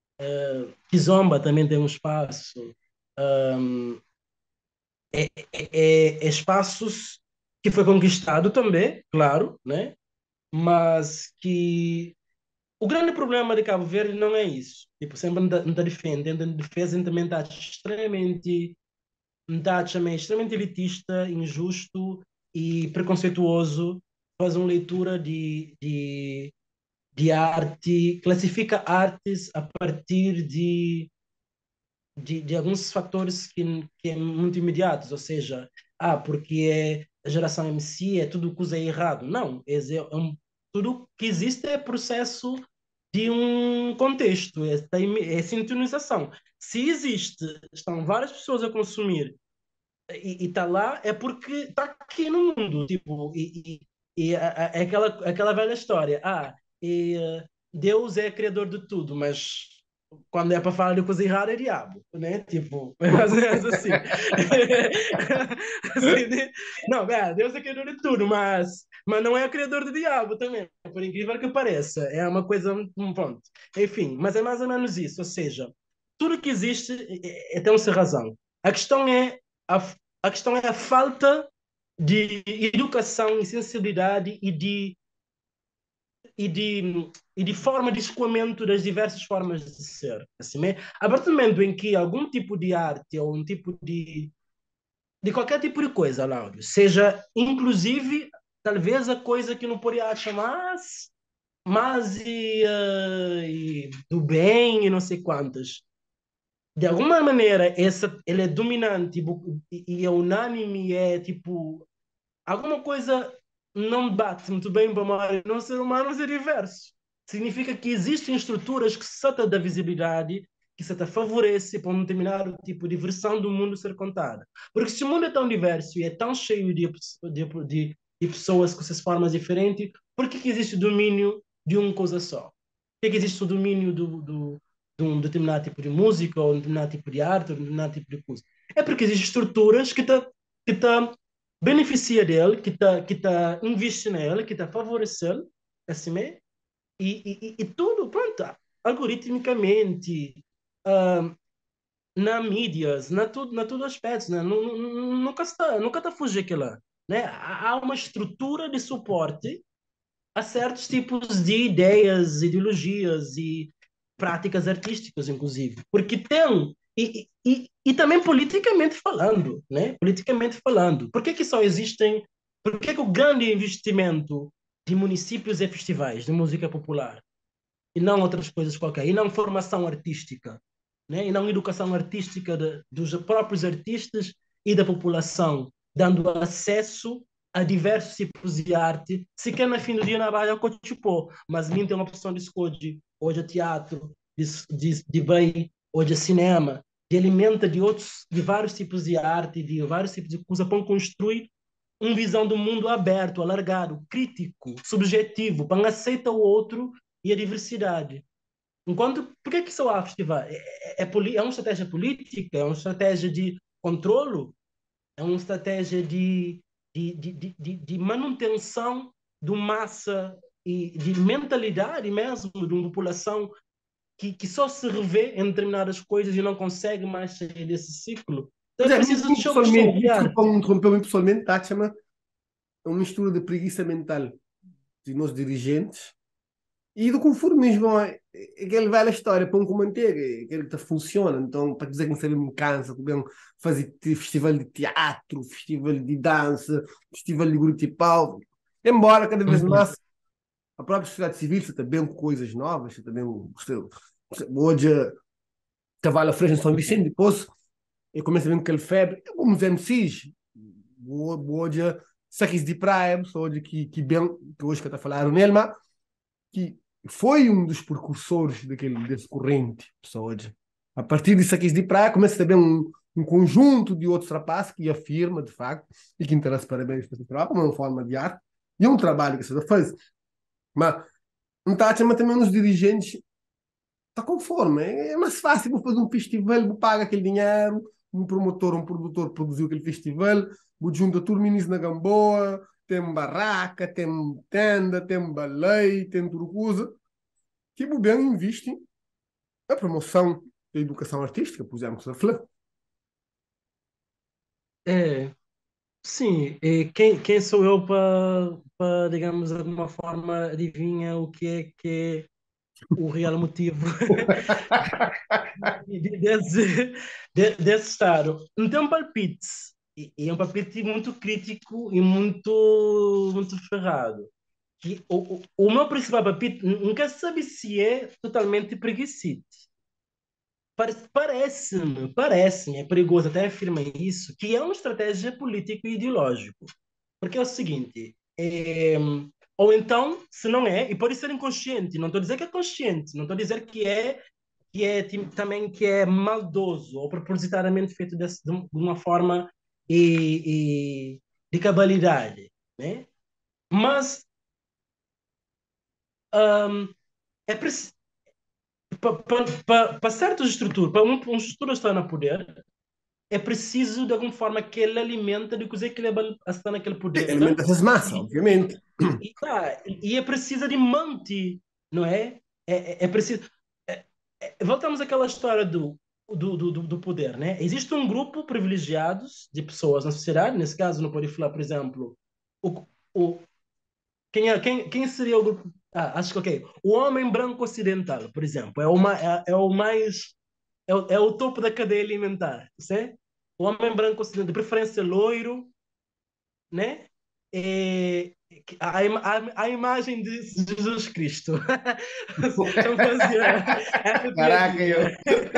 Kizomba também tem um espaço. Um, é, é, é espaços que foi conquistado também, claro, né? Mas que o grande problema de Cabo Verde não é isso. Tipo, sempre não está defendendo, em defesa também está extremamente, está também extremamente elitista, injusto e preconceituoso. Faz uma leitura de, de, de arte, classifica artes a partir de de, de alguns fatores que, que é muito imediatos, ou seja, ah, porque é a geração M C, é tudo coisa errado. Não, é, é um, tudo que existe é processo de um contexto, é, é sintonização. Se existe, estão várias pessoas a consumir e está lá, é porque está aqui no mundo, tipo, e, e, e é, é aquela, aquela velha história, ah, e, uh, Deus é criador de tudo, mas quando é para falar de coisa errada é diabo, né? Tipo, às vezes assim. Assim, né? Não, é, Deus é criador de tudo, mas, mas não é o criador do diabo também, por incrível que pareça. É uma coisa, um ponto. Enfim, mas é mais ou menos isso, ou seja, tudo que existe é, é, tem-se razão. A questão é a, a questão é a falta de educação e sensibilidade e de e de, e de forma de escoamento das diversas formas de ser. Assim, né? A partir do momento em que algum tipo de arte ou um tipo de, de qualquer tipo de coisa, Láudio, seja inclusive talvez a coisa que não poderia chamar mas e, uh, e do bem e não sei quantas. De alguma maneira, essa, ele é dominante e, e é unânime, é tipo alguma coisa não bate muito bem para uma, não ser humano ser diverso. Significa que existem estruturas que se trata da visibilidade, que se favorece para um determinado tipo de versão do mundo ser contada. Porque se o mundo é tão diverso e é tão cheio de, de, de, de pessoas com essas formas diferentes, por que, que existe o domínio de uma coisa só? Por que, que existe o domínio do, do, de um determinado tipo de música, ou um determinado tipo de arte, ou um determinado tipo de coisa? É porque existem estruturas que te, que te beneficia dele, que está que tá investindo nele, que está favorecendo, assim, né? e, e, e tudo, pronto, algoritmicamente, uh, na mídias, na tudo, na tudo aspectos, né? Nunca está, nunca está fugir aquilo, né? Há uma estrutura de suporte a certos tipos de ideias, ideologias e práticas artísticas, inclusive, porque tem e, e, e também politicamente falando, né? Politicamente falando. Por que que só existem, por que que o grande investimento de municípios e festivais de música popular e não outras coisas qualquer, e não formação artística, né? E não educação artística de, dos próprios artistas e da população, dando acesso a diversos tipos de arte, sequer na fim do dia na Baía Cochipó, mas nem tem uma opção de escolha, hoje é teatro, de, de, de bem, hoje é cinema, de alimenta de outros, de vários tipos de arte, de vários tipos de coisa para construir uma visão do mundo aberto, alargado, crítico, subjetivo, para aceitar o outro e a diversidade. Enquanto, por que que só há festival? É, é, é, é uma estratégia política, é uma estratégia de controlo, é uma estratégia de, de, de, de, de manutenção de massa e de mentalidade mesmo de uma população que, que só se revê em determinadas coisas e não consegue mais sair desse ciclo. Então Pois é é, mim, preciso mim show, show pessoalmente, de desculpa arte. me interromper, mim pessoalmente, Tachama, é uma mistura de preguiça mental de nós dirigentes e do conformismo. É é aquela velha história, pão com manteiga, é aquele que funciona. Então, para dizer que não sabe, me cansa, que bem fazer festival de teatro, festival de dança, festival de Gurutipau. Embora cada vez Uhum. mais a própria sociedade civil está bem com coisas novas, está bem, hoje, Cavalo Freixo em São Vicente, depois eu comecei a ver com aquele febre, como M Cs, hoje, saques de praia, hoje que, que bem, que hoje que está falando nele, mas que foi um dos precursores daquele, desse corrente, hoje. A partir de saques de praia, começa a ter um, um conjunto de outros rapazes que afirma, de facto, e que interessa parabéns para esse trabalho, como uma forma de arte, e é um trabalho que se faz. Mas não está a chamar também os dirigentes está conforme. É mais fácil vou fazer um festival, vou pagar aquele dinheiro, um promotor, um produtor produziu aquele festival, vou juntar tudo ministro na Gamboa, tem barraca, tem tenda, tem baleia, tem tudo coisa. Que o bem investe na promoção da educação artística, por exemplo, que você É, sim, e quem, quem sou eu para, para, digamos, de alguma forma adivinha o que é que é o real motivo de- desse, de- desse estado. Não tem um palpite, e e é um palpite muito crítico e muito, muito ferrado. Que o, o, o meu principal palpite, nunca sabe se é totalmente preguiçite. Pare- Parece-me, parece-me, é perigoso até afirmar isso, que é uma estratégia político e ideológico. Porque é o seguinte, é, ou então, se não é, e pode ser inconsciente, não estou a dizer que é consciente, não estou a dizer que é, que é tim- também que é maldoso ou propositadamente feito desse- de, um- de uma forma e, e de cabalidade, né? Mas hum, é para certas estruturas, para um, uma estrutura estar no poder, é preciso de alguma forma que ele alimenta de coisa que ele está naquele poder alimenta essas massas, e, e, obviamente. e, e, tá, e é preciso de manter, não é? É, é, é preciso. É, é, voltamos àquela história do, do, do, do poder, né? Existe um grupo privilegiado de pessoas na sociedade, nesse caso, não pode falar, por exemplo, o, o, quem, é, quem, quem seria o grupo? Ah, acho que ok. O homem branco ocidental, por exemplo, é o, ma, é, é o mais. É o, é o topo da cadeia alimentar, certo? O homem branco ocidental, de preferência loiro, né? É, a, a, a imagem de Jesus Cristo. Só fazia essa Caraca, piadinha. eu.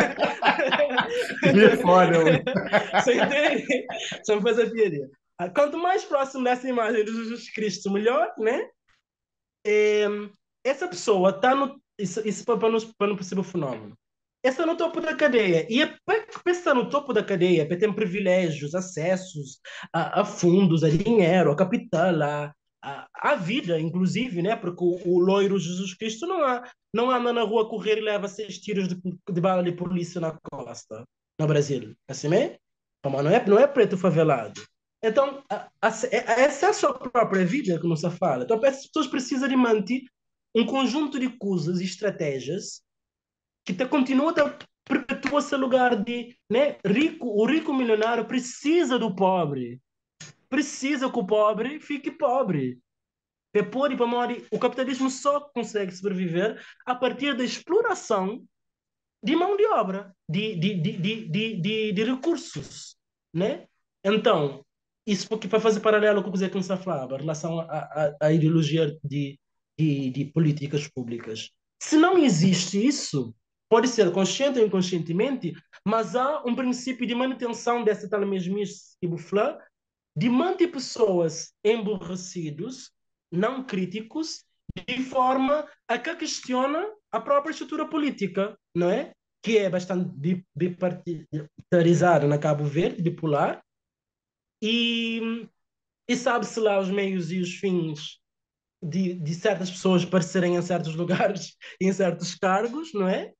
Que foda, mano. Você entende? Só fazer a piadinha. Ah, quanto mais próximo dessa imagem de Jesus Cristo, melhor, né? É, essa pessoa está no. Isso, isso para não, para não perceber o fenômeno. Essa no topo da cadeia. E é para estar no topo da cadeia, para ter privilégios, acessos a, a fundos, a dinheiro, a capital, a, a, a vida, inclusive, né? Porque o, o loiro Jesus Cristo não, há, não anda na rua a correr e leva seis tiros de, de bala de polícia na costa, no Brasil. Assim, é? Mas não é, não é preto favelado. Então, a, a, essa é a sua própria vida que não se fala. Então, as pessoas precisam de manter um conjunto de coisas e estratégias que te, continua a perpetuar esse lugar de né, rico. O rico milionário precisa do pobre. Precisa que o pobre fique pobre. Depois, o capitalismo só consegue sobreviver a partir da exploração de mão de obra, de, de, de, de, de, de, de recursos, né? Então, isso porque para fazer paralelo com o que o Zé falava, em relação à, à, à ideologia de, de, de políticas públicas. Se não existe isso, pode ser consciente ou inconscientemente, mas há um princípio de manutenção dessa tal mesmice que bufla, de manter pessoas emborrecidos, não críticos, de forma a que questiona a própria estrutura política, não é? Que é bastante bipartidarizada na Cabo Verde, bipolar, e, e sabe-se lá os meios e os fins de, de certas pessoas aparecerem em certos lugares e em certos cargos, não é?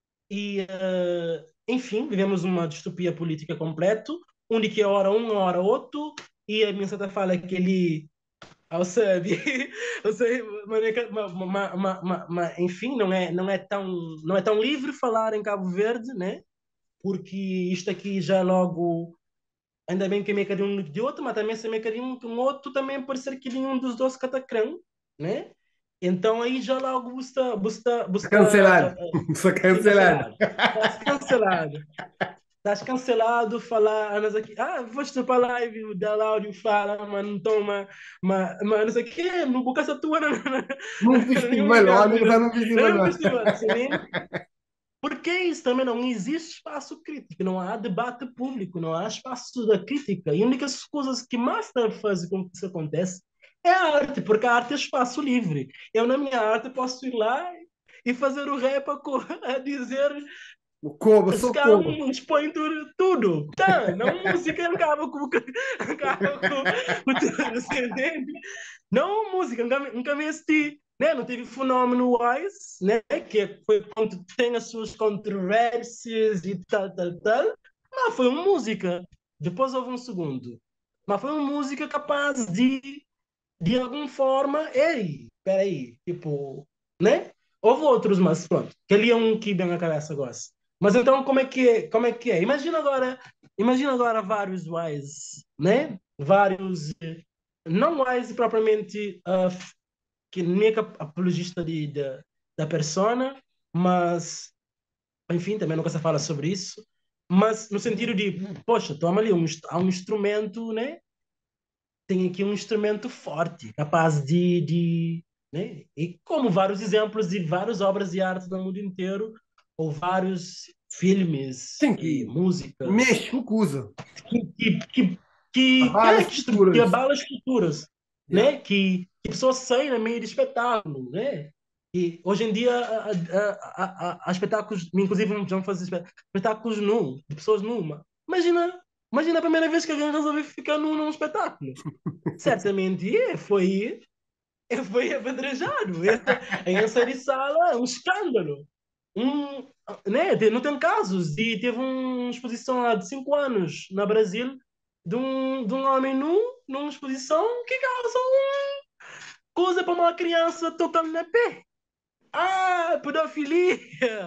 E, uh, enfim, vivemos uma distopia política completa, onde que é hora um, hora outro, e a minha santa fala que ele ao sabe, eu sei, mas, mas, mas, mas, enfim, não é, não é tão, não é tão livre falar em Cabo Verde, né? Porque isto aqui já logo, ainda bem que é meio de um de outro, mas também se é meio de um, um outro também pode ser que nenhum dos dois catacrão, né? Então aí já logo busca, busca, busca, Cancelado. Só sim, cancelado. cancelado. Está cancelado. Estás cancelado, falar, andas aqui. Ah, foste para a live, o Daláudio fala, mas não toma, mas, mas não sei o quê, não boca essa tua, não, não, Num não, não, nenhum festival, lugar, onde não, que está não, num festival? não é um festival, assim, né? Porque isso também não existe espaço crítico, não há debate público, não há espaço da crítica. E a única coisa que mais faz com que isso aconteça é a arte, porque a arte é espaço livre. Eu, na minha arte, posso ir lá e fazer o rap a, a dizer O Coba, se sou calhar Coba. um expõe tudo, tudo. Tá, não música acaba com acaba com, com tudo, você entende? Não música, nunca, nunca me assisti, né? Não teve fenómeno Wise, né? Que foi quando tem as suas controvérsias e tal, tal, tal. Mas foi uma música. Depois houve um segundo. Mas foi uma música capaz de, de alguma forma, ei, peraí, tipo, né? Houve outros, mas pronto, que ali é um que bem na cabeça gosta. Mas então como é que é? Como é que é? Imagina agora, imagina agora vários Wise, né? Vários, eh, não Wise propriamente, uh, que nem é apologista de, de, da persona, mas, enfim, também nunca se fala sobre isso, mas no sentido de, poxa, toma ali, um, há um instrumento, né? Tem aqui um instrumento forte, capaz de, de né? E como vários exemplos de várias obras de arte do mundo inteiro, ou vários filmes Sim, e que músicas mexe com o que usa. que, que, que, que, Abala é, que, estru- que estruturas. abalam as estruturas, Yeah. né? Que, que pessoas saem no meio de espetáculo, né? E hoje em dia há, há, há, há espetáculos, inclusive vão fazer espetáculos nu, de pessoas numas. Imagina, imagina a primeira vez que alguém resolveu ficar nu num espetáculo. Certamente é, foi, é, foi apedrejado. É, em essa sala é um escândalo. Um, né, te- não tem casos. E teve uma exposição há de cinco anos na Brasil de um, de um homem nu numa exposição que causa uma coisa para uma criança tocando na pé. Ah, pedofilia!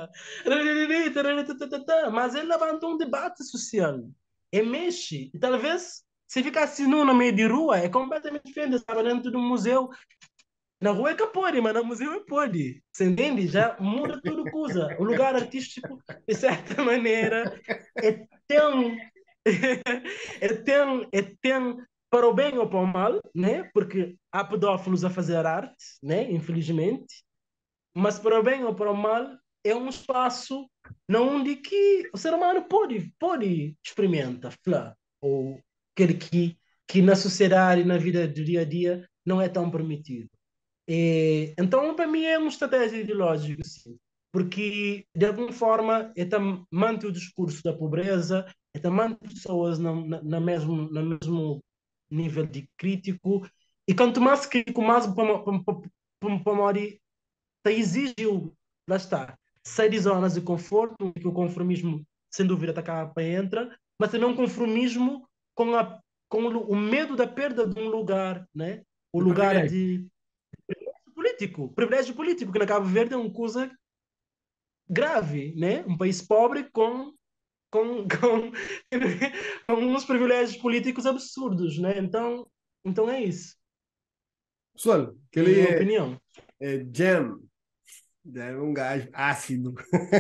Mas ele levantou um debate social. E mexe. E talvez, se ficasse nu no meio de rua, é completamente diferente. Estava dentro de um museu. Na rua é que pode, mas no museu é pode. Você entende? Já muda tudo coisa. O lugar artístico, de certa maneira, é tão... é tão, é tão para o bem ou para o mal, né? Porque há pedófilos a fazer arte, né? Infelizmente, mas para o bem ou para o mal, é um espaço onde que o ser humano pode, pode experimentar, falar, ou aquele que, que na sociedade, na vida do dia a dia, não é tão permitido. E, então, para mim, é uma estratégia ideológica, sim, porque, de alguma forma, é tam, mantém o discurso da pobreza, é também pessoas na, na, na mesmo, no mesmo nível de crítico, e quanto mais crítico, mais para, para, para, para, exigiu, lá está, sair de zonas de conforto, que o conformismo, sem dúvida, está cá para entra, mas também um conformismo com, a, com o medo da perda de um lugar, né? O De lugar privilégio. de político, privilégio político, que na Cabo Verde é uma coisa grave, né? Um país pobre com, com, com, com uns privilégios políticos absurdos, né? Então, então é isso, Pessoal, é a minha aquele é, opinião. é Jam. Já é um gajo ácido.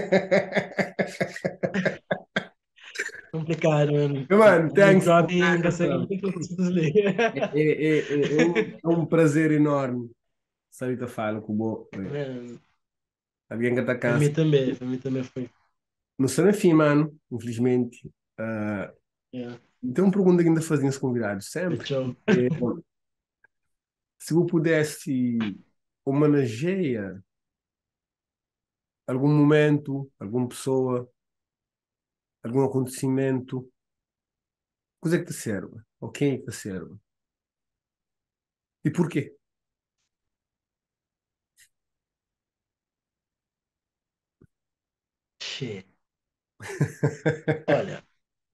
Complicado, mano. Mano, Me thanks for próprio nunca sei o essa. que eu preciso desligar. É, é, é, é um, é um prazer enorme. Sabe, falo com o Mano, alguém que está para cansado. mim também, para mim também foi. Não sei, enfim, mano, infelizmente. Ah, Yeah. tem uma pergunta que ainda fazem os convidados sempre. Fechou. É, se eu pudesse homenagear algum momento, alguma pessoa, algum acontecimento, coisa que te serve? Ok, que te serve? E porquê? Shit. Olha,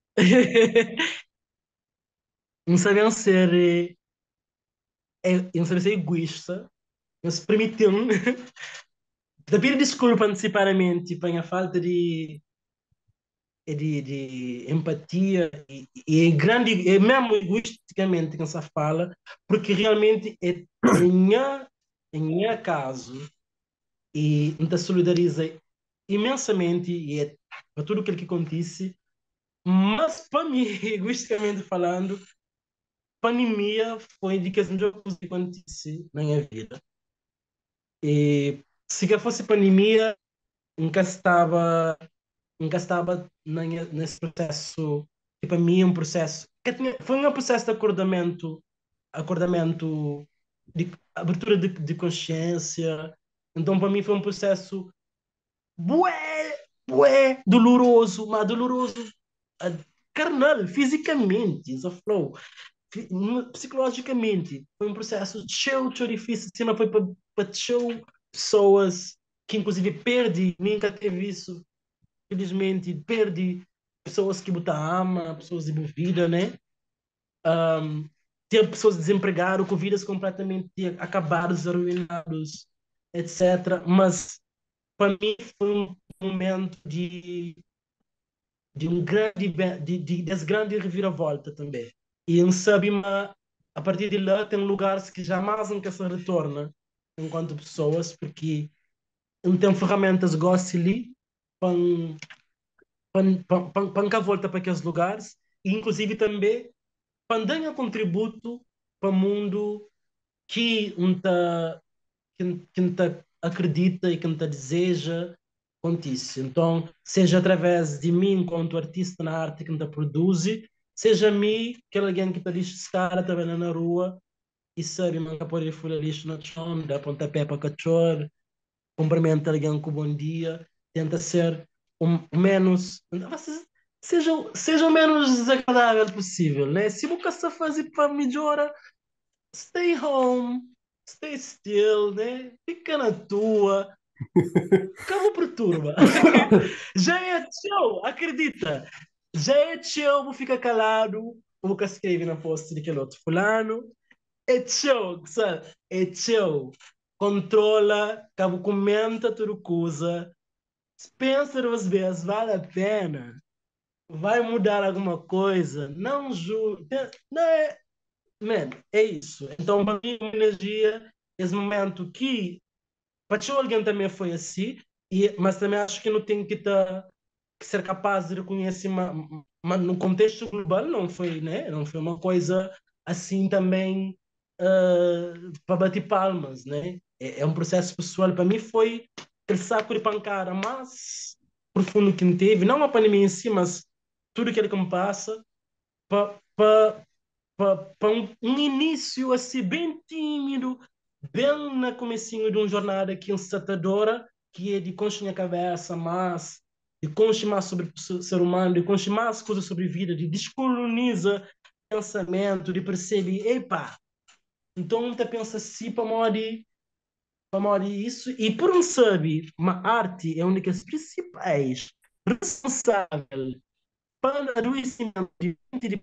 não sabiam ser, eh, é, não sabiam ser egoísta, mas permitiu-me de pedir desculpa antecipadamente para a falta de, de, de empatia e, e é grande, é mesmo egoisticamente que se fala, porque realmente é em minha, em minha caso e me solidariza imensamente e é para tudo aquilo que acontece, mas para mim, egoisticamente falando, pandemia foi de que as melhores coisas que acontece na minha vida. E se que fosse pandemia, nunca estava, nunca estava na minha- nesse processo, que para mim é um processo, que tinha, foi um processo de acordamento, acordamento, de abertura de, de consciência. Então, para mim, foi um processo bué, bué, doloroso, mas doloroso, ah, carnal, fisicamente, isso flow. Fi- no- psicologicamente, foi um processo cheio de difícil, cima foi para show pessoas que inclusive perdi, nunca teve isso, felizmente, perdi pessoas que botam ama, pessoas envolvidas, né? Um, ter pessoas desempregadas, com vidas completamente acabadas, arruinadas, etcétera. Mas para mim foi um momento de, de um grande, de, de, de grande reviravolta também. E em Sabima, a partir de lá, tem lugares que jamais nunca se retorna enquanto pessoas, porque não tem ferramentas gosto ali para para volta para aqueles lugares, e inclusive também para dar contributo para o mundo que não tá, que, que não tá acredita e que não tá deseja acontece. Então, seja através de mim, enquanto artista na arte que não produz, seja mim, que é alguém que está lixo cara, trabalhando na rua, e sabe, manca pôr ele folha lixo no chão, dá pontapé para cachorro, cumprimenta alguém com bom dia, tenta ser o menos, seja, seja o menos desagradável possível, né? Se você está fazer para melhorar, stay home, stay still, né? Fica na tua, cabo perturba. Já é teu, acredita. Já é teu, vou ficar calado, vou que escreve na post de aquele outro fulano. É teu, sabe? É teu. Controla, cabo comenta tudo coisa. Pensa duas vezes, vale a pena. Vai mudar alguma coisa? Não juro. Não é, man, é isso. Então, para mim, a energia, esse momento que para ti alguém também foi assim, e, mas também acho que não tem que, tá, que ser capaz de reconhecer, mas no contexto global não foi, né? Não foi uma coisa assim também uh, para bater palmas, né? É, é um processo pessoal. Para mim foi aquele saco de pancada mais profundo que me teve, não a pandemia em si, mas tudo aquilo que me passa para para um, um início assim bem tímido, bem na comecinho de uma jornada que incitadora, que é de construir a cabeça mais, de construir mais sobre o ser humano, de construir mais coisas sobre vida, de descoloniza pensamento, de perceber, epa, então não pensa assim para morrer, para morrer isso, e por um sabe, uma arte é uma das principais responsáveis para o adoecimento de de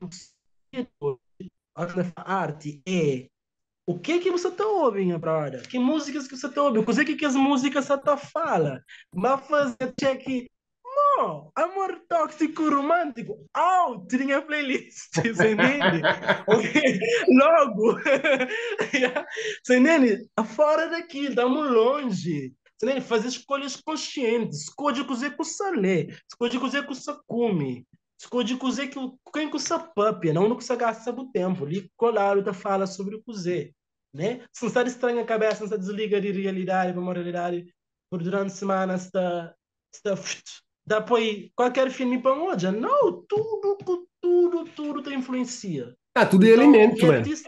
a arte é o que que você está ouvindo, brother? Que músicas que você está ouvindo? O que que as músicas você está fala? Mas fazer check, não, amor tóxico romântico, out, tinha playlist, você entende? Ok? Logo, yeah. Você entende? Fora daqui, estamos longe. Você tem que fazer escolhas conscientes. Escolhe cozer com você lê. Escolhe cozer com você come. Escolhe cozer que quem que você papia, não no que você gasta o tempo. Ali, claro, tá fala sobre o cozer, né? Se não está estranha a cabeça, não está desliga de realidade para uma realidade por durante a semana está está dá apoio qualquer filme para hoje. Não, tudo, tudo, tudo te influencia. Ah, tudo é Então, alimento, e mano. artista,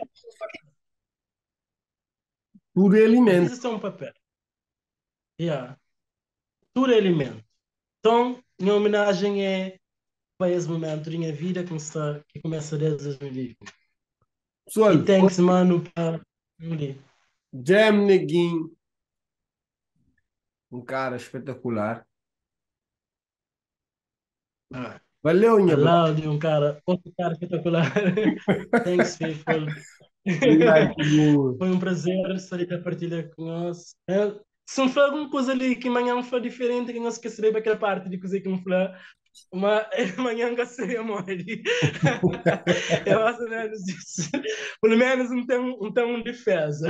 Tudo é alimento. artista é um papel. Yeah. Tudo é alimento. Então, minha homenagem é para esse momento da minha vida que começa, que começa desde dois mil e vinte. E Pessoal, thanks, mano, para ali. Jam Neguinho, um cara espetacular. Ah, Valeu, minha bro. Allow de um cara, outro cara espetacular. Thanks, people. Obrigado por. Foi um prazer estar aqui a partilhar com nós. É, se não for alguma coisa ali que amanhã foi diferente, que nós esqueceremos aquela parte de coisa que não falou, mas amanhã não seria morrer. Eu acho menos isso. Pelo menos um tom, um tom de defesa.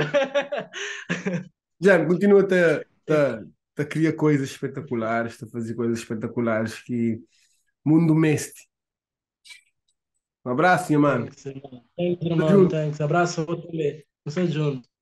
Jam, continua a, a, a criar coisas espetaculares, a fazer coisas espetaculares que mundo meste. Um abraço, minha mano. Thanks, irmão. Thanks, Tudo irmão. junto. Thanks. Abraço, vou também. Você junto.